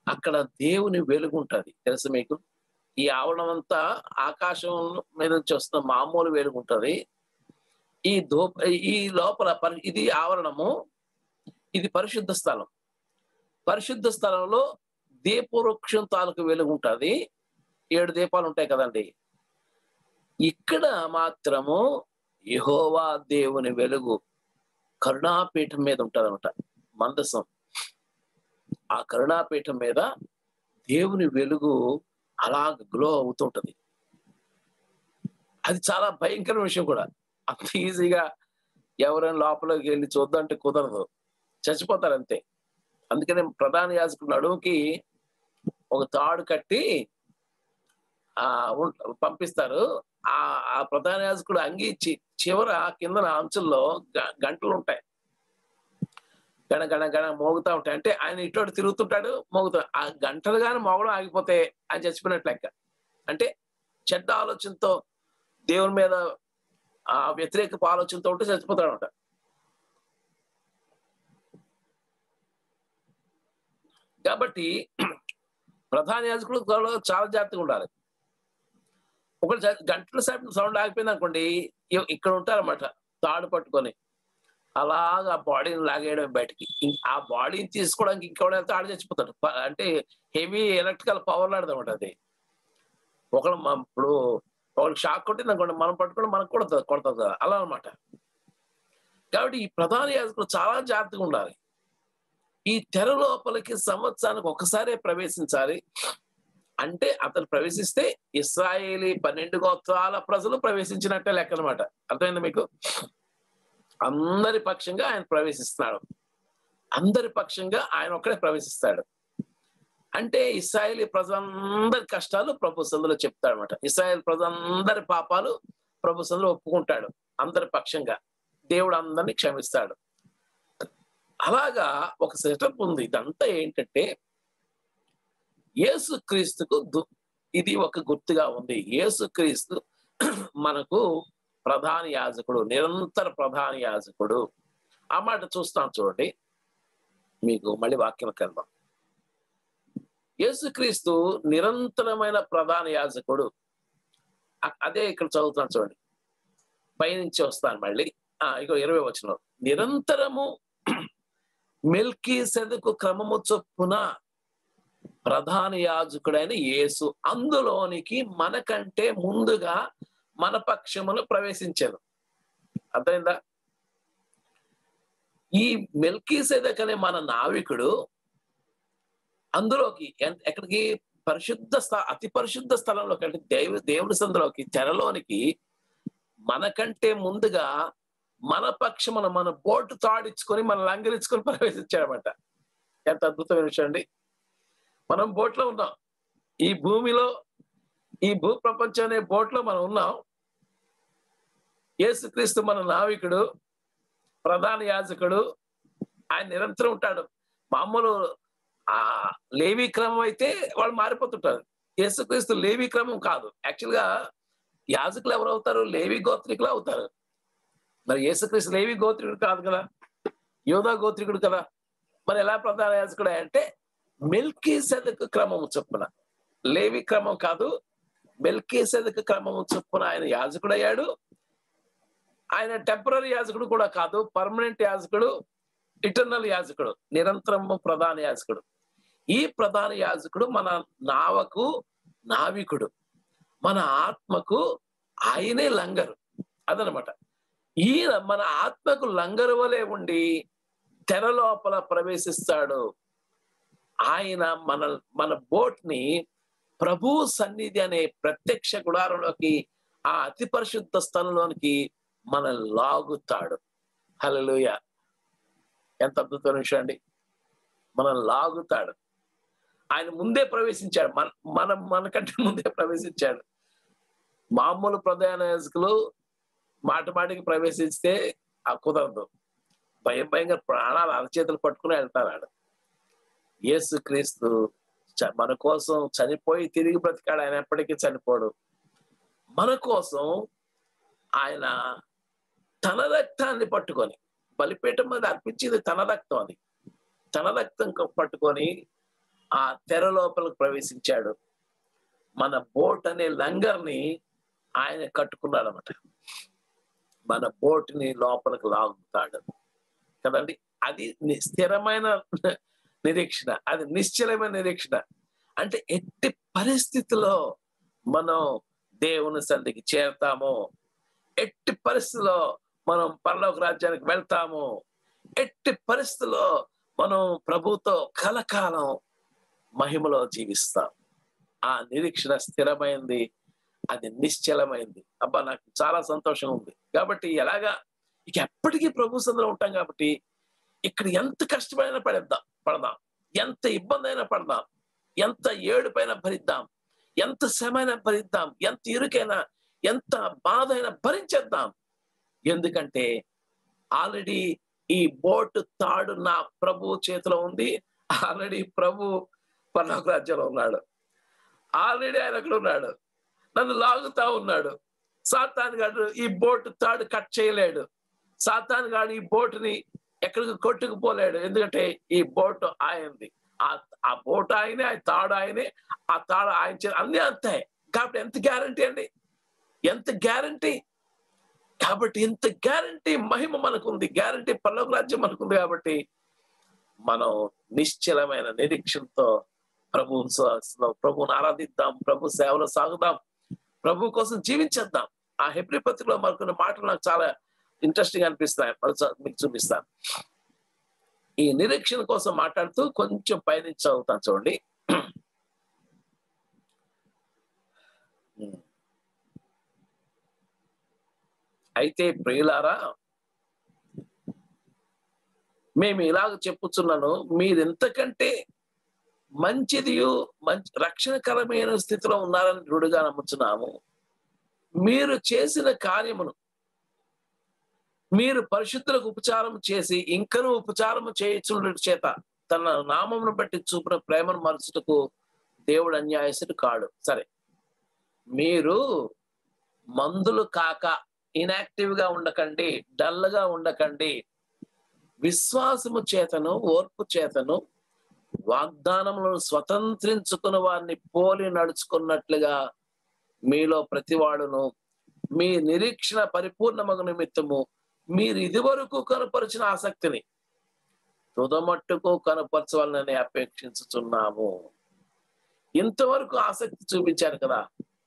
అక్కడ దేవుని వెలుగు ఉంటది తెలుసు మీకు. ఈ ఆవరణం అంతా ఆకాశం మీద నుంచి వస్తున్న మామూలు వెలుగు ఉంటది. ఈ దో ఈ లోపల పరి- ఇది ఆవరణము, ఇది పరిశుద్ధ స్థలం. పరిశుద్ధ స్థలంలో దీపవృక్షం తాలూకు వెలుగు ఉంటది. ఏడు దీపాలు ఉంటాయి కదండి. ఇక్కడ మాత్రము యెహోవా దేవుని వెలుగు కరుణాపీఠం మీద ఉంటదన్నమాట. మందసం ఆ కరుణాపీఠం మీద దేవుని వెలుగు అలా గ్లో అవుతుంటది. అది చాలా భయంకర విషయం కూడా. అంత ఈజీగా ఎవరైనా లోపలికి వెళ్ళి చూద్దామంటే కుదరదు, చచ్చిపోతారు అంతే. అందుకనే ప్రధాన యాజకుడు నడుముకి ఒక తాడు కట్టి ఆ ఉం- పంపిస్తారు. ఆ ఆ ప్రధాన యాజకుడు అంగి చి- చివర కిందన అంచుల్లో గ- గంటలు ఉంటాయి, గణ గణ గణ మోగుతా ఉంటాయి. అంటే ఆయన ఇటు తిరుగుతుంటాడు, మోగుతా. ఆ గంటలు కానీ మోగడం ఆగిపోతే ఆయన చచ్చిపోయినట్లు లెక్క. అంటే చెడ్డ ఆలోచనతో దేవుని మీద ఆ వ్యతిరేక ఆలోచనతో ఉంటే చచ్చిపోతాడు అంట. కాబట్టి ప్రధాన యాజకుడు త్వరలో చాలా జాగ్రత్తగా ఉండాలి. ఒక గంటల సేపు సౌండ్ ఆగిపోయింది అనుకోండి, ఇ- ఇక్కడ ఉంటారన్నమాట తాడు పట్టుకొని అలాగా బాడీని లాగేయడం బయటికి. ఇం- ఆ బాడీని తీసుకోవడానికి ఇంకెవడ వెళ్తే ఆడ చచ్చిపోతాడు. ప- అంటే హెవీ ఎలక్ట్రికల్ పవర్ లాడదన్నమాట అది. ఒకళ్ళు మ- ఇప్పుడు ఒకరికి షాక్ కొట్టింది అనుకోండి, మనం పట్టుకుంటే మనకు కొడుతుంది కొడుతుంది కదా, అలా అనమాట. కాబట్టి ఈ ప్రధాన యాజకులు చాలా జాగ్రత్తగా ఉండాలి. ఈ తెర లోపలికి సంవత్సరానికి ఒకసారే ప్రవేశించాలి. అంటే అతను ప్రవేశిస్తే ఇశ్రాయేలీ పన్నెండు గోత్రాల ప్రజలు ప్రవేశించినట్టే లెక్క అనమాట. అర్థమైంది మీకు? అందరి పక్షంగా ఆయన ప్రవేశిస్తున్నాడు. అందరి పక్షంగా ఆయన ఒక్కడే ప్రవేశిస్తాడు. అంటే ఇశ్రాయేలీ ప్రజలందరి కష్టాలు ప్రభు సందులో చెప్తాడు అనమాట. ఇశ్రాయేల్ ప్రజలందరి పాపాలు ప్రభు సందులో ఒప్పుకుంటాడు. అందరి పక్షంగా దేవుడు అందరినీ క్షమిస్తాడు. అలాగా ఒక సెటప్ ఉంది. ఇదంతా ఏంటంటే యేసుక్రీస్తుకు దు- ఇది ఒక గుర్తుగా ఉంది. యేసుక్రీస్తు మనకు ప్రధాన యాజకుడు, నిరంతర ప్రధాన యాజకుడు. ఆ మాట చూస్తాం చూడండి. మీకు మళ్ళీ వాక్యంకి వెళ్దాం. యేసుక్రీస్తు నిరంతరమైన ప్రధాన యాజకుడు. అ- అదే ఇక్కడ చదువుతాను చూడండి. పైనుంచి వస్తాను మళ్ళీ. ఆ ఇగో ఇరవై వచనం. నిరంతరము మెల్కీసెదెకు క్రమము చొప్పున ప్రధాన యాజకుడైన యేసు అందులోనికి మనకంటే ముందుగా మన పక్షమును ప్రవేశించాను. అర్థమైందా? ఈ మెల్కీసెదెకు అనే మన నావికుడు అందులోకి ఎన్- ఎక్కడికి పరిశుద్ధ స్థ అతి పరిశుద్ధ స్థలంలోకి, అంటే దేవు దేవుని సందులోకి, తెరలోనికి మనకంటే ముందుగా మన పక్షమున మన బోటు తాడిచ్చుకొని మన లంగరించుకొని ప్రవేశించాడనమాట. ఎంత అద్భుతమైన విషయం అండి. మనం బోట్లో ఉన్నాం. ఈ భూమిలో, ఈ భూ ప్రపంచం అనే బోట్లో మనం ఉన్నాం. యేసుక్రీస్తు మన నావికుడు, ప్రధాన యాజకుడు. ఆయన నిరంతరం ఉంటాడు. మామూలు ఆ లేవి క్రమం అయితే వాళ్ళు మారిపోతుంటారు. యేసుక్రీస్తు లేవి క్రమం కాదు. యాక్చువల్ గా యాజకులు ఎవరు అవుతారు? లేవి గోత్రికులు అవుతారు. మరి యేసుక్రీస్తు లేవి గోత్రికుడు కాదు కదా, యోధా గోత్రికుడు కదా. మరి ఎలా ప్రధాన యాజకుడు అంటే మెల్కీసెదెకు క్రమము చొప్పున, లేవి క్రమం కాదు, మెల్కీసెదెకు క్రమము చొప్పున ఆయన యాజకుడయ్యాడు. ఆయన టెంపరరీ యాజకుడు కూడా కాదు, పర్మనెంట్ యాజకుడు, ఇటర్నల్ యాజకుడు, నిరంతరము ప్రధాన యాజకుడు. ఈ ప్రధాన యాజకుడు మన నావకు నావికుడు, మన ఆత్మకు ఆయనే లంగరు. అదనమాట. ఈయన మన ఆత్మకు లంగరు వలె ఉండి తెర లోపల ప్రవేశిస్తాడు. ఆయన మన మన బోట్ ని ప్రభు సన్నిధి అనే ప్రత్యక్ష గుడారంలోకి, ఆ అతి పరిశుద్ధ స్థలంలోనికి మన లాగుతాడు. హల్లెలూయా! ఎంత అద్భుతమైన విషయం అండి. మనం లాగుతాడు. ఆయన ముందే ప్రవేశించాడు. మన మన మనకంటే ముందే ప్రవేశించాడు. మామూలు ప్రధాన యాజకులు మాట మాటికి ప్రవేశిస్తే ఆ కుదరదు. భయం భయంగా ప్రాణాలు అరచేతులు పట్టుకుని వెళ్తాడు. యేసుక్రీస్తు చ- మన కోసం చనిపోయి తిరిగి బ్రతికాడు. ఆయన ఎప్పటికీ చనిపోడు. మన కోసం ఆయన తన రక్తాన్ని పట్టుకొని, బలిపీఠం మీద అర్పించింది తన రక్తం, అది తన రక్తం క- పట్టుకొని ఆ తెర లోపలికి ప్రవేశించాడు. మన బోట్ అనే లంగర్ని ఆయన కట్టుకున్నాడు అన్నమాట. మన బోట్ ని లోపలికి లాగుతాడు కదండి. అది స్థిరమైన నిరీక్షణ, అది నిశ్చలమైన నిరీక్షణ. అంటే ఎట్టి పరిస్థితిలో మనం దేవుని సన్నిధికి చేరతాము, ఎట్టి పరిస్థితిలో మనం పరలోక రాజ్యానికి వెళ్తాము, ఎట్టి పరిస్థితిలో మనం ప్రభుతో కలకాలం మహిమలో జీవిస్తాం. ఆ నిరీక్షణ స్థిరమైంది, అది నిశ్చలమైంది. అబ్బా నాకు చాలా సంతోషం ఉంది. కాబట్టి ఎలాగా ఇక ఎప్పటికీ ప్రభు సన్నిధిలో ఉంటాం కాబట్టి ఇక్కడ ఎంత కష్టమైనా పడేద్దాం పడదాం, ఎంత ఇబ్బంది అయినా పడదాం, ఎంత ఏడుపైనా భరిద్దాం, ఎంత శ్రమైనా భరిద్దాం, ఎంత ఇరుకైనా ఎంత బాధ అయినా భరించేద్దాం. ఎందుకంటే ఆల్రెడీ ఈ బోటు తాడు నా ప్రభు చేతిలో ఉంది. ఆల్రెడీ ప్రభు పరలోక రాజ్యంలో ఉన్నాడు. ఆల్రెడీ ఆయన అక్కడ ఉన్నాడు, నన్ను లాగుతా ఉన్నాడు. సాతాను గాడు ఈ బోటు తాడు కట్ చేయలేడు. సాతాను గాడు ఈ బోటుని ఎక్కడికి కొట్టుకుపోలేడు. ఎందుకంటే ఈ బోటు ఆయనది. ఆ ఆ బోటు ఆయనే, ఆ తాడు ఆయనే, ఆ తాడు ఆయన అన్నీ అంతే. కాబట్టి ఎంత గ్యారంటీ అండి, ఎంత గ్యారంటీ. కాబట్టి ఇంత గ్యారంటీ మహిమ మనకుంది, గ్యారంటీ పరలోక రాజ్యం మనకుంది. కాబట్టి మనం నిశ్చలమైన నిరీక్షణతో ప్రభు ప్రభువుని ఆరాధిద్దాం, ప్రభు సేవలో సాగుదాం, ప్రభు కోసం జీవించేద్దాం. ఆ హెబ్రీ పత్రికలో మరికొన్ని మాటలు నాకు చాలా ఇంట్రెస్టింగ్ అనిపిస్తాయి, మీకు చూపిస్తాను. ఈ నిరీక్షణ కోసం మాట్లాడుతూ కొంచెం పైనుంచి చదువుతాను చూడండి. అయితే ప్రియులారా, మేము ఇలాగ చెప్పుచున్నాను, మీరెంతకంటే మంచిది మంచి రక్షణకరమైన స్థితిలో ఉన్నారని దృఢంగా నమ్ముచున్నాము. మీరు చేసిన కార్యమును మీరు పరిశుద్ధులకు ఉపచారం చేసి ఇంకనూ ఉపచారము చేయుచున్న చేత తన నామమును బట్టి చూపిన ప్రేమను మరచుటకు దేవుడు అన్యాయస్తుడు కాడు. సరే, మీరు మందులు కాక ఇనాక్టివ్ గా ఉండకండి, డల్ గా ఉండకండి. విశ్వాసము చేతను ఓర్పు చేతను వాగ్దానములను స్వతంత్రించుకున్న వారిని పోలి నడుచుకున్నట్లుగా మీలో ప్రతివాడును మీ నిరీక్షణ పరిపూర్ణమగు నిమిత్తము మీరు ఇదివరకు కనపరిచిన ఆసక్తిని తుదమట్టుకు కనపరచవాలని అపేక్షించుచున్నాము. ఇంతవరకు ఆసక్తి చూపించారు కదా,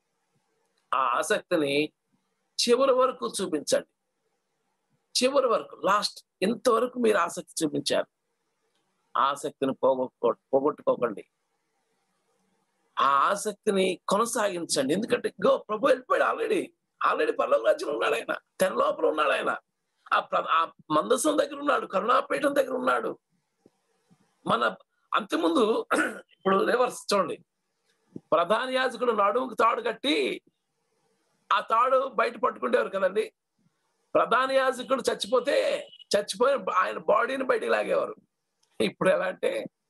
ఆ ఆసక్తిని చివరి వరకు చూపించండి. చివరి వరకు, లాస్ట్ ఇంతవరకు మీరు ఆసక్తి చూపించారు. ఆసక్తిని పోగొట్టుకో పోగొట్టుకోకండి ఆ ఆసక్తిని కొనసాగించండి. ఎందుకంటే గో ప్రభు వెళ్ళిపోయాడు, ఆల్రెడీ ఆల్రెడీ పరలోక రాజ్యంలో ఉన్నాడు ఆయన, తెర లోపల ఉన్నాడు ఆయన, ఆ ఆ మందసం దగ్గర ఉన్నాడు, కరుణాపీఠం దగ్గర ఉన్నాడు. మన అంతకుముందు ఇప్పుడు రివర్స్ చూడండి, ప్రధాన యాజకుడు నడుముకు తాడు కట్టి ఆ తాడు బయట పట్టుకుంటేవారు కదండి. ప్రధాన యాజకుడు చచ్చిపోతే చచ్చిపోయిన ఆయన బాడీని బయటికి లాగేవారు. ఇప్పుడు ఎలా అంటే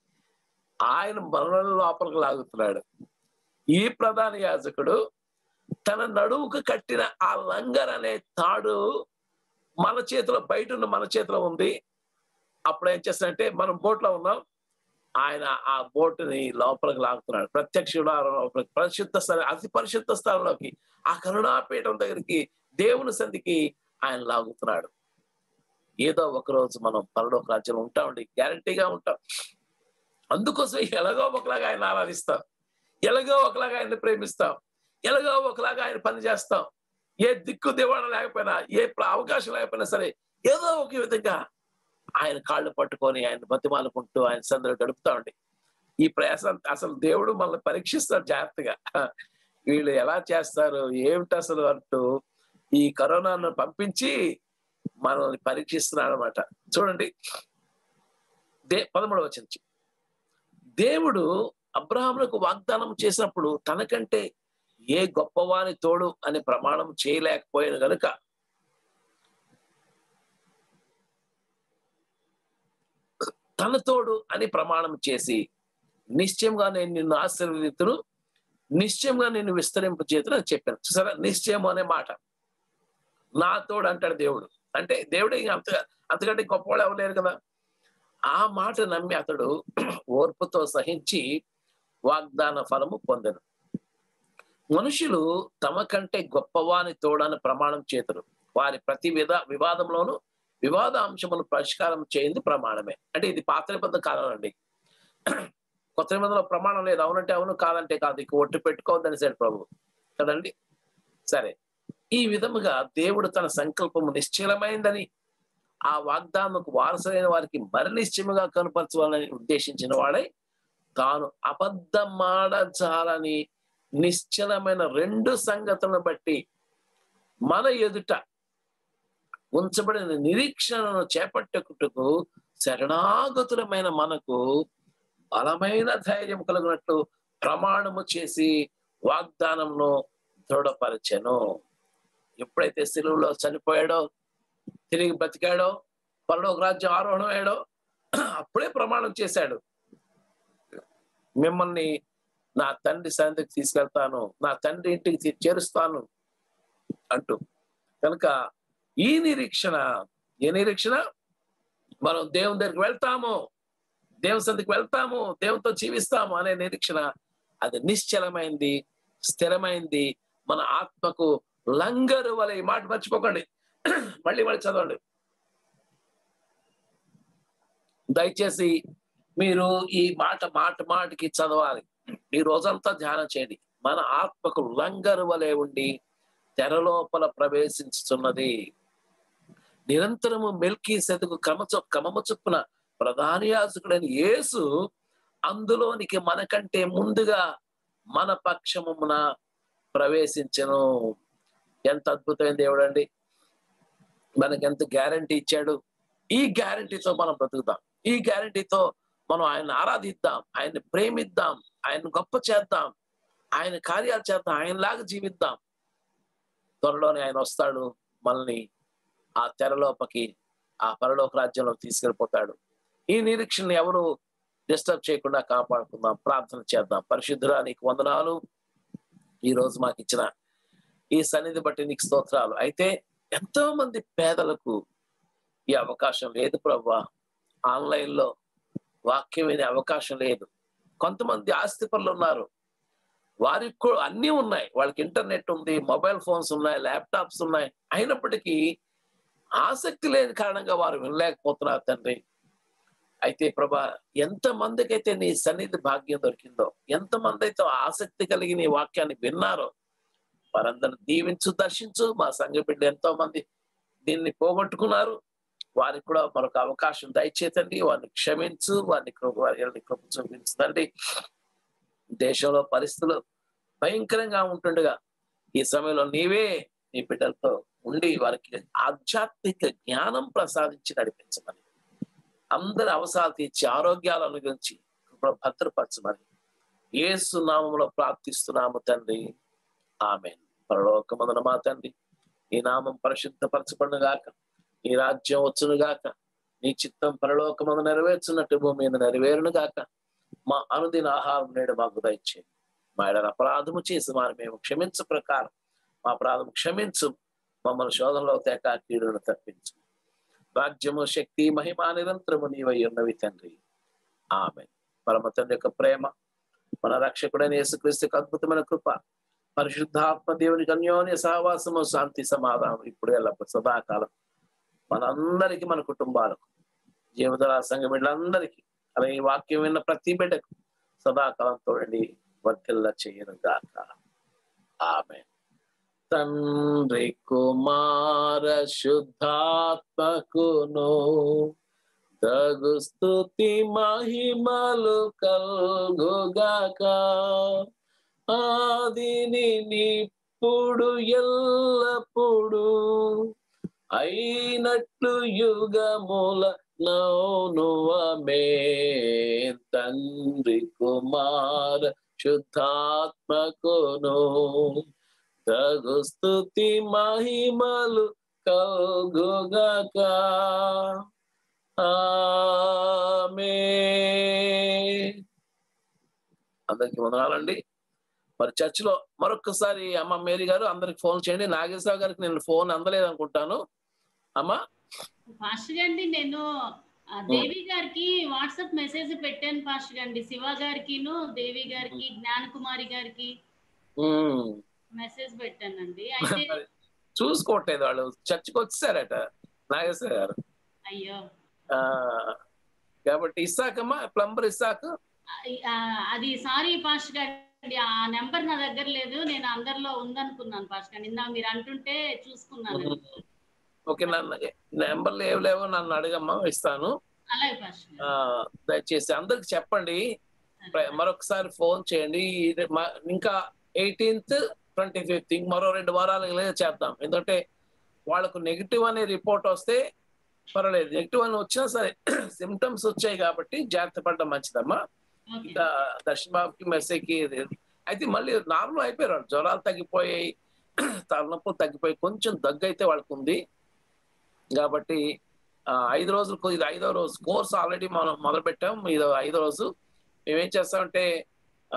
ఆయన మరణ లోపలికి లాగుతున్నాడు. ఈ ప్రధాన యాజకుడు తన నడుముకు కట్టిన ఆ లంగర్ అనే తాడు మన చేతిలో, బయట ఉన్న మన చేతిలో ఉంది. అప్పుడు ఏం చేస్తాడంటే, మనం బోట్లో ఉన్నాం, ఆయన ఆ బోటుని లోపలికి లాగుతున్నాడు. ప్రత్యక్ష పరిశుద్ధ స్థలం, అతి పరిశుద్ధ స్థలంలోకి, ఆ కరుణాపీఠం దగ్గరికి, దేవుని సంధికి ఆయన లాగుతున్నాడు. ఏదో ఒక రోజు మనం పరలోక రాజ్యంలో ఉంటామండి, గ్యారంటీగా ఉంటాం. అందుకోసం ఎలాగో ఒకలాగా ఆయన ఆరాధిస్తాం, ఎలాగో ఒకలాగా ఆయన్ని ప్రేమిస్తాం, ఎలాగో ఒకలాగా ఆయన పని చేస్తాం. ఏ దిక్కు దివాణం లేకపోయినా, ఏ అవకాశం లేకపోయినా సరే, ఏదో ఒక విధంగా ఆయన కాళ్ళు పట్టుకొని ఆయన బతిమాలుకుంటూ ఆయన సందర్భం గడుపుతామండి. ఈ ప్రయాసం అసలు దేవుడు మనల్ని పరీక్షిస్తాడు జాగ్రత్తగా. వీళ్ళు ఎలా చేస్తారు ఏమిటి అసలు అంటూ ఈ కరోనాను పంపించి మనల్ని పరీక్షిస్తున్నాడు అనమాట. చూడండి, దే పదమూడవ వచనం, దేవుడు అబ్రహాములకు వాగ్దానం చేసినప్పుడు తనకంటే ఏ గొప్పవాని తోడు అని ప్రమాణం చేయలేకపోయిన గనుక తన తోడు అని ప్రమాణం చేసి, నిశ్చయంగా నేను నిన్ను ఆశీర్వదింతును, నిశ్చయంగా నిన్ను విస్తరింపు చేతును అని చెప్పాను. చూసారా, నిశ్చయం అనే మాట, నా తోడు అంటాడు దేవుడు. అంటే దేవుడు అంత అంతకంటే గొప్పవాళ్ళు ఎవరు లేరు కదా. ఆ మాట నమ్మి అతడు ఓర్పుతో సహించి వాగ్దాన ఫలము పొందెను. మనుషులు తమ కంటే గొప్పవాని తోడని ప్రమాణం చేతురు. వారి ప్రతి విధ వివాదంలోనూ వివాద అంశమును పరిష్కారం చేయింది ప్రమాణమే. అంటే ఇది పాత నిబంధన కాలం అండి. కొత్త నిబంధనలో ప్రమాణం లేదు. అవునంటే అవును, కాదంటే కాదు. ఇక ఒట్టు పెట్టుకోవద్దని సార్ ప్రభు కదండి. సరే, ఈ విధముగా దేవుడు తన సంకల్పము నిశ్చలమైందని ఆ వాగ్దానకు వారసులైన వారికి మరి నిశ్చయముగా కనపరచాలని ఉద్దేశించిన వాడై తాను అబద్ధమాడజాలని నిశ్చలమైన రెండు సంగతులను బట్టి మన ఎదుట ఉంచబడిన నిరీక్షణను చేపట్టుటకు శరణాగతులమైన మనకు బలమైన ధైర్యం కలిగినట్లు ప్రమాణము చేసి వాగ్దానంను దృఢపరచెను. ఎప్పుడైతే శిలువలో చనిపోయాడో, తిరిగి బతికాడో, పరలోక రాజ్యం ఆరోహణం అయ్యాడో అప్పుడే ప్రమాణం చేశాడు, మిమ్మల్ని నా తండ్రి సన్నిధికి తీసుకెళ్తాను, నా తండ్రి ఇంటికి చేరుస్తాను అంటూ. కనుక ఈ నిరీక్షణ, ఏ నిరీక్షణ? మనం దేవుని దగ్గరికి వెళ్తాము, దేవుని సన్నిధికి వెళ్తాము, దేవునితో జీవిస్తాము అనే నిరీక్షణ. అది నిశ్చలమైంది, స్థిరమైంది, మన ఆత్మకు లంగరు వలె. ఈ మాట మర్చిపోకండి, మళ్ళీ మళ్ళీ చదవండి దయచేసి. మీరు ఈ మాట మాట మాటికి చదవాలి. ఈ రోజంతా ధ్యానం చేయండి. మన ఆత్మకు లంగరు వలె ఉండి తెరలోపల ప్రవేశించుతున్నది. నిరంతరము మెల్కీసెదెకు క్రమచొ క్రమము చొప్పున ప్రధాన యాజకుడైన యేసు అందులోనికి మనకంటే ముందుగా మన పక్షమున ప్రవేశించెను. ఎంత అద్భుతమైన దేవుడు అండి! మనకెంత గ్యారంటీ ఇచ్చాడు. ఈ గ్యారంటీతో మనం బ్రతుకుదాం. ఈ గ్యారంటీతో మనం ఆయన ఆరాధిద్దాం, ఆయన్ని ప్రేమిద్దాం, ఆయన గొప్ప చేద్దాం, ఆయన కార్యాలు చేద్దాం, ఆయనలాగా జీవిద్దాం. త్వరలోనే ఆయన వస్తాడు, మనల్ని ఆ తెరలోపకి, ఆ పరలోక రాజ్యంలోకి తీసుకెళ్ళిపోతాడు. ఈ నిరీక్షణ ఎవరు డిస్టర్బ్ చేయకుండా కాపాడుకుందాం. ప్రార్థన చేద్దాం. పరిశుద్ధుడా, నీకు వందనాలు. ఈ రోజు మాకు ఇచ్చిన ఈ సన్నిధి బట్టి నీకు స్తోత్రాలు. అయితే ఎంతో మంది పేదలకు ఈ అవకాశం లేదు ప్రభువా. ఆన్లైన్ లో వాక్యం వినే అవకాశం లేదు. కొంతమంది ఆస్తి పనులు ఉన్నారు, వారికి కూడా అన్నీ ఉన్నాయి. వాళ్ళకి ఇంటర్నెట్ ఉంది, మొబైల్ ఫోన్స్ ఉన్నాయి, ల్యాప్టాప్స్ ఉన్నాయి. అయినప్పటికీ ఆసక్తి లేని కారణంగా వారు వినలేకపోతున్నారు తండ్రి. అయితే ప్రభా, ఎంత మందికి అయితే నీ సన్నిధి భాగ్యం దొరికిందో, ఎంత మంది అయితే ఆసక్తి కలిగి నీ వాక్యాన్ని విన్నారో, వారందరిని దీవించు, దర్శించు. మా సంఘ బిడ్డలు ఎంతో మంది దీన్ని పోగొట్టుకున్నారు. వారికి కూడా మరొక అవకాశం దయచేతండి. వారిని క్షమించు, వారిని కృప వారిని కృప చూపించండి. దేశంలో పరిస్థితులు భయంకరంగా ఉంటుండగా ఈ సమయంలో నీవే నీ బిడ్డలతో ఉండి వారికి ఆధ్యాత్మిక జ్ఞానం ప్రసాదించి నడిపించమని, అందరి అవసరాలు తీర్చి ఆరోగ్యాలు అనుగురించి భద్రపరచమని యేసు నామములో ప్రార్థిస్తున్నాము తండ్రి. ఆమేన్. పరలోకమందున మా తండ్రి, నీ నామం పరిశుద్ధపరచబడును గాక, నీ రాజ్యం వచ్చును గాక, నీ చిత్తం పరలోకమందు నెరవేర్చున్నట్టు భూమి మీద నెరవేరును గాక. మా అనుదిన ఆహారం నేడు మాకు దయచేయండి. మా ఎడల అపరాధము చేసి వారిని మేము క్షమించు ప్రకారం మా అపరాధం క్షమించు. మమ్మల్ని శోధనలో తేక కీడును తప్పించు. రాజ్యము, శక్తి, మహిమ నిరంతరము నీవై ఉన్నవి తండ్రి. ఆమేన్. పరమ తండ్రి యొక్క ప్రేమ, మన రక్షకుడైన యేసుక్రీస్తుకు అద్భుతమైన కృప, పరిశుద్ధాత్మ దేవునికి అన్యోన్య సహవాసము, శాంతి, సమాధానం ఇప్పుడు ఎల్లప్పుడు సదాకాలం మనందరికీ, మన కుటుంబాలకు, జీవధార సంఘ బిడ్డలందరికీ, అలాగే ఈ వాక్యం విన్న ప్రతి బిడ్డకు సదాకాలం తోడండి వర్తిల్ల చేయను గాక. ఆమేన్. తండ్రి, కుమార, శుద్ధాత్మకును తగు స్తుతి మహిమలు కల్గుగాక. ఆదిని నిప్పుడు ఎల్లప్పుడు అయినట్లు యుగముల నౌను ఆమేన్. తండ్రి, కుమార, శుద్ధాత్మకును తగు స్తుతి మహిమలు కల్గుగాక. ఆమేన్. అందరికి వందనాలండి. మరి చర్చిలో మరొకసారి అమ్మ మేరీ గారు అందరికి ఫోన్ చేయండి. నాగేశ్వరరావు గారికి నేను ఫోన్ అందలేదు అనుకుంటాను. అమ్మా పాస్టర్ అండి, నేను ఆ, దేవి గారికి వాట్సాప్ మెసేజ్ పెట్టాను పాస్టర్ అండి, శివ గారికిను దేవి గారికి జ్ఞాన కుమారి గారికి ఉమ్. మెసేజ్ పెట్టానండి. అయితే మరి చూసుకోవట్లేదు వాళ్ళు, చర్చికి వచ్చేసారట నాగేశ్వర గారు. అయ్యో ఆ కాబట్టి ఇస్సాకమ్మా, ప్లంబర్ ఇస్సాక్. ఆ, అది సారీ పాస్టర్ గారి, ఆ నెంబర్ నా దగ్గర లేదు, నేను అందరిలో ఉందనుకున్నాను పాస్టర్ గారు, నిన్న మీరు అంటుంటే చూసుకున్నాను. ఓకే, నన్ను నెంబర్లు ఏవి లేవో నన్ను అడగమ్మా, ఇస్తాను. అలాగే పాస్టర్ ఆ గారు. దయచేసి అందరికి చెప్పండి, మరొకసారి ఫోన్ చేయండి. ఇది మ- ఇంకా ఎయిటీన్త్ ట్వంటీ ఫిఫ్త్ మరో రెండు వారాలు ఇలాగే చేద్దాం. ఎందుకంటే వాళ్ళకు నెగిటివ్ అనే రిపోర్ట్ వస్తే పర్వాలేదు, నెగిటివ్ అని వచ్చినా సరే సిమ్టమ్స్ వచ్చాయి కాబట్టి జాగ్రత్త పడడం మంచిదమ్మా. ఓకే. ఇంకా దర్శన్ బాబుకి మెస్సేకి అయితే మళ్ళీ నార్మల్ అయిపోయారు వాళ్ళు. జ్వరాలు తగ్గిపోయాయి, తలనొప్పులు తగ్గిపోయి, కొంచెం దగ్గు అయితే వాళ్ళకు ఉంది. కాబట్టి ఆ, ఐదు రోజులు, ఇది ఐదో రోజు కోర్స్ ఆల్రెడీ మనం మొదలు పెట్టాం. ఇది ఐదో రోజు. మేమేం చేస్తామంటే ఆ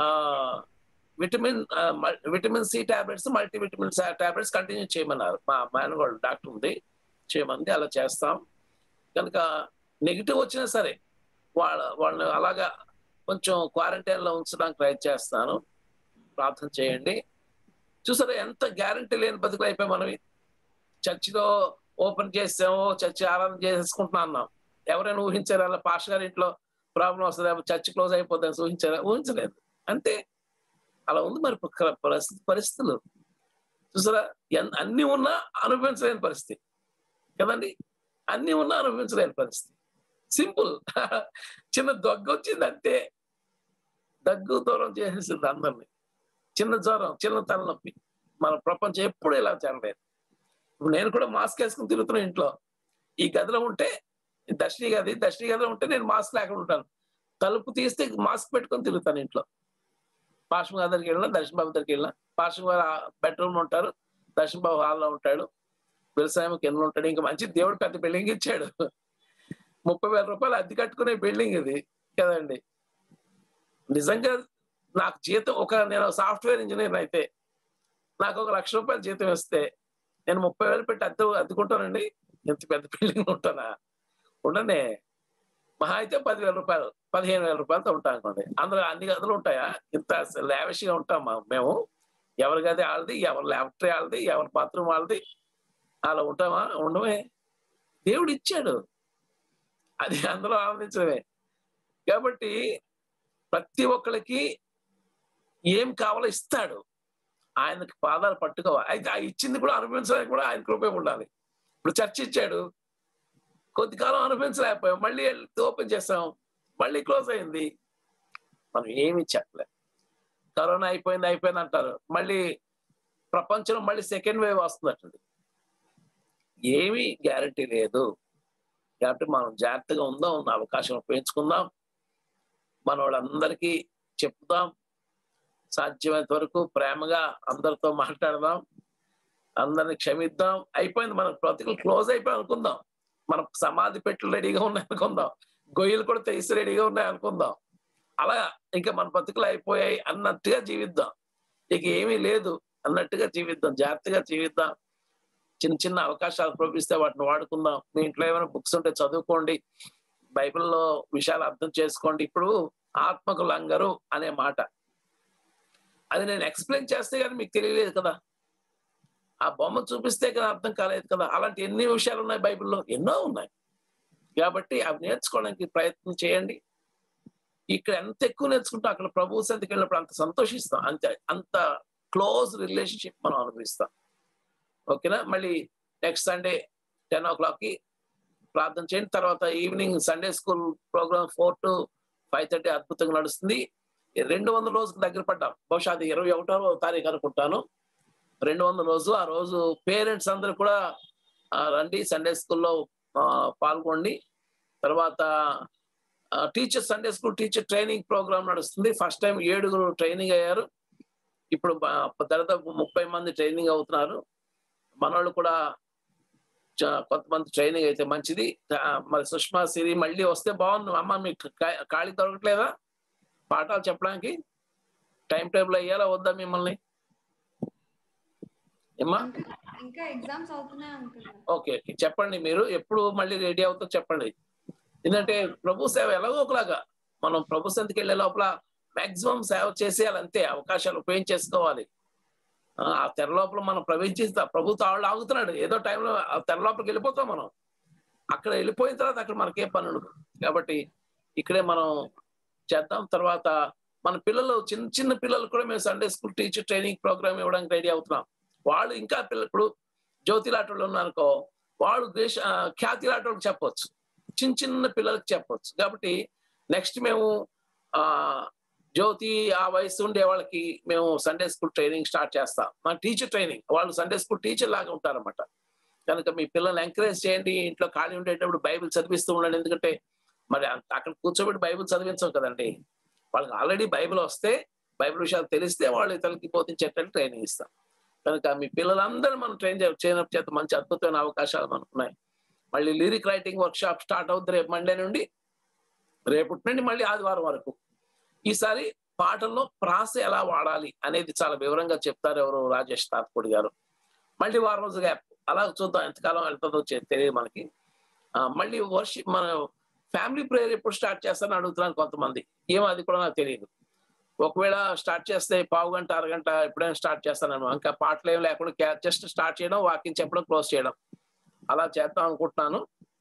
విటమిన్ ఆ, మల్- vitamin C tablets, multi vitamin tablets continue చేయమన్నారు. మా మేనగోళ్ళు డాక్టర్ ఉంది, చేయమంది, అలా చేస్తాం. కనుక నెగిటివ్ వచ్చినా సరే వాళ్ళ వాళ్ళని అలాగా కొంచెం క్వారంటైన్ లో ఉంచడానికి ట్రై చేస్తాను. ప్రార్థన చేయండి. చూసారా ఎంత గ్యారంటీ లేని బతుకులు అయిపోయి మనం. చర్చిలో ఓపెన్ చేసాము, చర్చి ఆరాధన చేసుకుంటున్నా అన్నాం. ఎవరైనా ఊహించారు అలా పాస్టర్ గారి ఇంట్లో ప్రాబ్లం వస్తుంది, చర్చి క్లోజ్ అయిపోతుంది ఊహించారా? ఊహించలేదు. అంతే, అలా ఉంది మరి ప- పరిస్థితి పరిస్థితులు. చూసారా, ఎన్- అన్ని ఉన్నా అనుభవించలేని పరిస్థితి కదండి. అన్ని ఉన్నా అనుభవించలేని పరిస్థితి. సింపుల్. చిన్న దగ్గు వచ్చింది అంతే, దగ్గు దూరం చేసేసింది అందరినీ. చిన్న జ్వరం, చిన్న తలనొప్పి. మన ప్రపంచం ఎప్పుడు ఇలా జరగలేదు. ఇప్పుడు నేను కూడా మాస్క్ వేసుకుని తిరుగుతున్నా ఇంట్లో. ఈ గదిలో ఉంటే దర్శని గది, దర్శని గదిలో ఉంటే నేను మాస్క్ లేకుండా ఉంటాను. తలుపు తీస్తే మాస్క్ పెట్టుకొని తిరుగుతాను ఇంట్లో. పాశ్వం గారి దగ్గరికి వెళ్ళినా, దర్శన్ బాబు దగ్గరికి వెళ్ళినా, పాశ్వం గారు బెడ్రూమ్ లో ఉంటారు, దర్శన్ బాబు హాల్లో ఉంటాడు, వ్యవసాయం కింద ఉంటాడు. ఇంకా మంచి దేవుడు పెద్ద బిల్డింగ్ ఇచ్చాడు. ముప్పై వేల రూపాయలు అద్దె కట్టుకునే బిల్డింగ్ ఇది కదండి. నిజంగా నాకు జీతం ఒక, నేను సాఫ్ట్వేర్ ఇంజనీర్ అయితే నాకు ఒక లక్ష రూపాయలు జీతం ఇస్తే నేను ముప్పై వేలు పెట్టి అద్దె అద్దుకుంటానండి. ఎంత పెద్ద బిల్డింగ్ ఉంటానా? ఉండనే. మహా అయితే పదివేల రూపాయలు, పదిహేను వేల రూపాయలతో ఉంటాం అనుకోండి. అందులో అన్ని గదులు ఉంటాయా? ఇంత లావిష్ గా ఉంటాం మేము. ఎవరి గది వాళ్ళది, ఎవరి ల్యాబరేటరీ వాళ్ళది, ఎవరి బాత్రూమ్ వాళ్ళది, అలా ఉంటామా? ఉండమే. దేవుడు ఇచ్చాడు, అది అందులో ఆనందించడమే. కాబట్టి ప్రతి ఒక్కరికి ఏం కావాలో ఇస్తాడు. ఆయనకి పాదాలు పట్టుకోవాలి. అయితే ఆ ఇచ్చింది కూడా అనుభవించడానికి కూడా ఆయన కృపే ఉండాలి. ఇప్పుడు చర్చ ఇచ్చాడు, కొద్ది కాలం అనుభవించలేకపోయాం, మళ్ళీ ఓపెన్ చేసాం, మళ్ళీ క్లోజ్ అయింది. మనం ఏమి చెప్పలేం. కరోనా అయిపోయింది అయిపోయింది అంటారు, మళ్ళీ ప్రపంచంలో మళ్ళీ సెకండ్ వేవ్ వస్తుందటండి. ఏమీ గ్యారంటీ లేదు. కాబట్టి మనం జాగ్రత్తగా ఉందాం, ఉన్న అవకాశం ఉపయోగించుకుందాం, మన వాళ్ళందరికీ చెప్దాం, సాధ్యమైనంత వరకు ప్రేమగా అందరితో మాట్లాడదాం, అందరిని క్షమిద్దాం. అయిపోయింది, మన బ్రతుకులు క్లోజ్ అయిపోయి అనుకుందాం. మన సమాధి పెట్టులు రెడీగా ఉన్నాయి అనుకుందాం, గొయ్యలు కూడా తెసి రెడీగా ఉన్నాయి అనుకుందాం. అలా ఇంకా మన బతుకులు అయిపోయాయి అన్నట్టుగా జీవిద్దాం. ఇక ఏమీ లేదు అన్నట్టుగా జీవిద్దాం, జాగ్రత్తగా జీవిద్దాం. చిన్న చిన్న అవకాశాలు ప్రోపిస్తే వాటిని వాడుకుందాం. మీ ఇంట్లో ఏమైనా బుక్స్ ఉంటే చదువుకోండి, బైబిల్లో విషయాలు అర్థం చేసుకోండి. ఇప్పుడు ఆత్మకు లంగరు అనే మాట, అది నేను ఎక్స్ప్లెయిన్ చేస్తే కానీ మీకు తెలియలేదు కదా, ఆ బొమ్మ చూపిస్తే కదా అర్థం కాలేదు కదా. అలాంటి ఎన్ని విషయాలు ఉన్నాయి బైబిల్లో, ఎన్నో ఉన్నాయి. కాబట్టి అవి నేర్చుకోవడానికి ప్రయత్నం చేయండి. ఇక్కడ ఎంత ఎక్కువ నేర్చుకుంటాం, అక్కడ ప్రభు సన్నిధికి వెళ్ళినప్పుడు అంత సంతోషిస్తాం, అంతే. అంత క్లోజ్ రిలేషన్షిప్ మనం అనుభవిస్తాం. ఓకేనా? మళ్ళీ next Sunday ten o'clock కి ప్రార్థన చేయండి. తర్వాత evening Sunday school programme four to five thirty అద్భుతంగా నడుస్తుంది. రెండు వందల రోజుకు దగ్గర పడ్డాం. బహుశా అది ఇరవై ఒకటో తారీఖు అనుకుంటాను. రెండు వందల రోజు ఆ రోజు పేరెంట్స్ అందరూ కూడా రండి, సండే స్కూల్లో పాల్గొండి. తర్వాత teacher Sunday school teacher training programme నడుస్తుంది. ఫస్ట్ టైం ఏడుగురు ట్రైనింగ్ అయ్యారు. ఇప్పుడు దాదాపు ముప్పై మంది ట్రైనింగ్ అవుతున్నారు. మనోళ్ళు కూడా కొంతమంది ట్రైనింగ్ అయితే మంచిది. మరి సుష్మా సిరి మళ్ళీ వస్తే బాగుంది. అమ్మ మీకు ఖాళీ దొరకట్లేదా పాఠాలు చెప్పడానికి? టైం టేబుల్ అయ్యాలా వద్దా మిమ్మల్ని? ఏమ్మా? ఇంకా ఎగ్జామ్స్ అవుతున్నాయి అంటున్నారు. ఓకే ఓకే చెప్పండి, మీరు ఎప్పుడు మళ్ళీ రెడీ అవుతారో చెప్పండి. ఎందుకంటే ప్రభు సేవ ఎలాగో ఒకలాగా మనం ప్రభు సంతికి వెళ్ళే లోపల మాక్సిమం సేవ చేసేయాలి, అంతే. అవకాశాలు ఉపయోగించేసుకోవాలి. ఆ తెర లోపల మనం ప్రవేశిస్తా ప్రభు తాళ్ళు ఆగుతున్నాడు, ఏదో టైంలో ఆ తెర లోపలికి వెళ్ళిపోతాం మనం. అక్కడ వెళ్ళిపోయిన తర్వాత అక్కడ మనకేం పని ఉండదు. కాబట్టి ఇక్కడే మనం చేద్దాం. తర్వాత మన పిల్లలు చిన్న చిన్న పిల్లలు కూడా మేము Sunday school teacher training programme ఇవ్వడానికి రెడీ అవుతున్నాం. వాళ్ళు ఇంకా పిల్లలు ఇప్పుడు జ్యోతి లాటోళ్ళు ఉన్నారనుకో, వాళ్ళు దేశ ఖ్యాతి లాటోళ్ళకి చెప్పవచ్చు, చిన్న చిన్న పిల్లలకి చెప్పవచ్చు. కాబట్టి నెక్స్ట్ మేము ఆ జ్యోతి ఆ వయసు ఉండే వాళ్ళకి మేము సండే స్కూల్ ట్రైనింగ్ స్టార్ట్ చేస్తాం. మా టీచర్ ట్రైనింగ్, వాళ్ళు సండే స్కూల్ టీచర్ లాగా ఉంటారన్నమాట. కనుక మీ పిల్లల్ని ఎంకరేజ్ చేయండి. ఇంట్లో ఖాళీ ఉండేటప్పుడు బైబిల్ చదివిస్తూ ఉండండి. ఎందుకంటే మరి అక్కడ కూర్చోబెట్టి బైబిల్ చదివించం కదండి. వాళ్ళకి ఆల్రెడీ బైబిల్ వస్తే, బైబిల్ విషయాలు తెలిస్తే వాళ్ళు ఇతరులకి బోధించేటట్టు ట్రైనింగ్ ఇస్తాం. కనుక మీ పిల్లలందరూ మనం ట్రైన్ చేయడం చేత మంచి అద్భుతమైన అవకాశాలు మనకు ఉన్నాయి. మళ్ళీ lyric writing workshop start అవుతుంది రేపు మండే నుండి, రేపటి నుండి మళ్ళీ ఆదివారం వరకు. ఈసారి పాటల్లో ప్రాస ఎలా వాడాలి అనేది చాలా వివరంగా చెప్తారు ఎవరు, రాజేష్ తాత్పూడి గారు. మళ్ళీ వారం రోజు గ్యాప్, అలా చూద్దాం ఎంతకాలం వెళ్తుందో తెలియదు మనకి. మళ్ళీ వర్షిప్ మన ఫ్యామిలీ ప్రేయర్ ఎప్పుడు స్టార్ట్ చేస్తారని అడుగుతున్నాను కొంతమంది. ఏమో అది కూడా నాకు తెలియదు. ఒకవేళ స్టార్ట్ చేస్తే పావు గంట అరగంట ఎప్పుడైనా స్టార్ట్ చేస్తాను. ఇంకా పాటలు ఏం లేకుండా జస్ట్ స్టార్ట్ చేయడం, వాకింగ్ చెప్పడం, క్లోజ్ చేయడం, అలా చేద్దాం అనుకుంటున్నాను.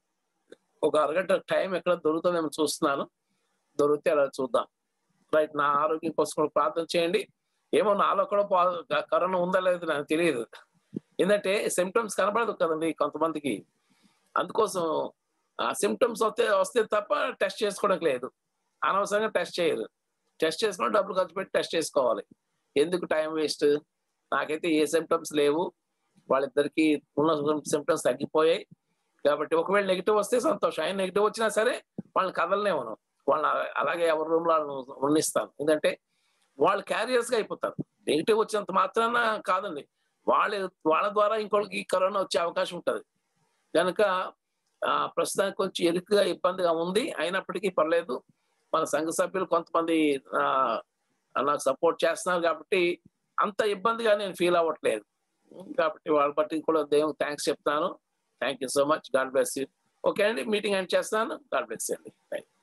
ఒక అరగంట టైం ఎక్కడ దొరుకుతుందేమో చూస్తున్నాను, దొరికితే అలా చూద్దాం. రైట్. నా ఆరోగ్యం కోసం కూడా ప్రార్థన చేయండి. ఏమో నాలో కూడా కరోనా ఉందా లేదు నాకు తెలియదు. ఏంటంటే సిమ్టమ్స్ కనబడదు కదండి కొంతమందికి. అందుకోసం ఆ సిమ్టమ్స్ వస్తే వస్తే తప్ప టెస్ట్ చేసుకోవడానికి లేదు. అనవసరంగా టెస్ట్ చేయరు. టెస్ట్ చేసుకుని డబ్బులు ఖర్చు పెట్టి టెస్ట్ చేసుకోవాలి. ఎందుకు టైం వేస్ట్? నాకైతే ఏ సిమ్టమ్స్ లేవు, వాళ్ళిద్దరికి ఉన్న సిమ్టమ్స్ తగ్గిపోయాయి. కాబట్టి ఒకవేళ నెగిటివ్ వస్తే సంతోషం, ఆయన నెగిటివ్ వచ్చినా సరే వాళ్ళని కదలనే మనం, వాళ్ళని అలాగే ఎవరి రూమ్లో వాళ్ళని ఉండిస్తాను. ఎందుకంటే వాళ్ళు క్యారియర్స్ గా అయిపోతారు. నెగిటివ్ వచ్చినంత మాత్రాన కాదండి, వాళ్ళ వాళ్ళ ద్వారా ఇంకోళ్ళకి కరోనా వచ్చే అవకాశం ఉంటుంది. కనుక ఆ ప్రస్తుతానికి కొంచెం ఎరుకుగా ఇబ్బందిగా ఉంది, అయినప్పటికీ పర్లేదు. మన సంఘ సభ్యులు కొంతమంది ఆ నాకు సపోర్ట్ చేస్తున్నారు కాబట్టి అంత ఇబ్బందిగా నేను ఫీల్ అవ్వట్లేదు. కాబట్టి వాళ్ళ బట్టి కూడా దేవునికి థ్యాంక్స్ చెప్తాను. Thank you so much. God bless you. Okay అండి, మీటింగ్ ఎండ్ చేస్తాను. గాడ్ బ్లెస్ యూ అండి. Thank you.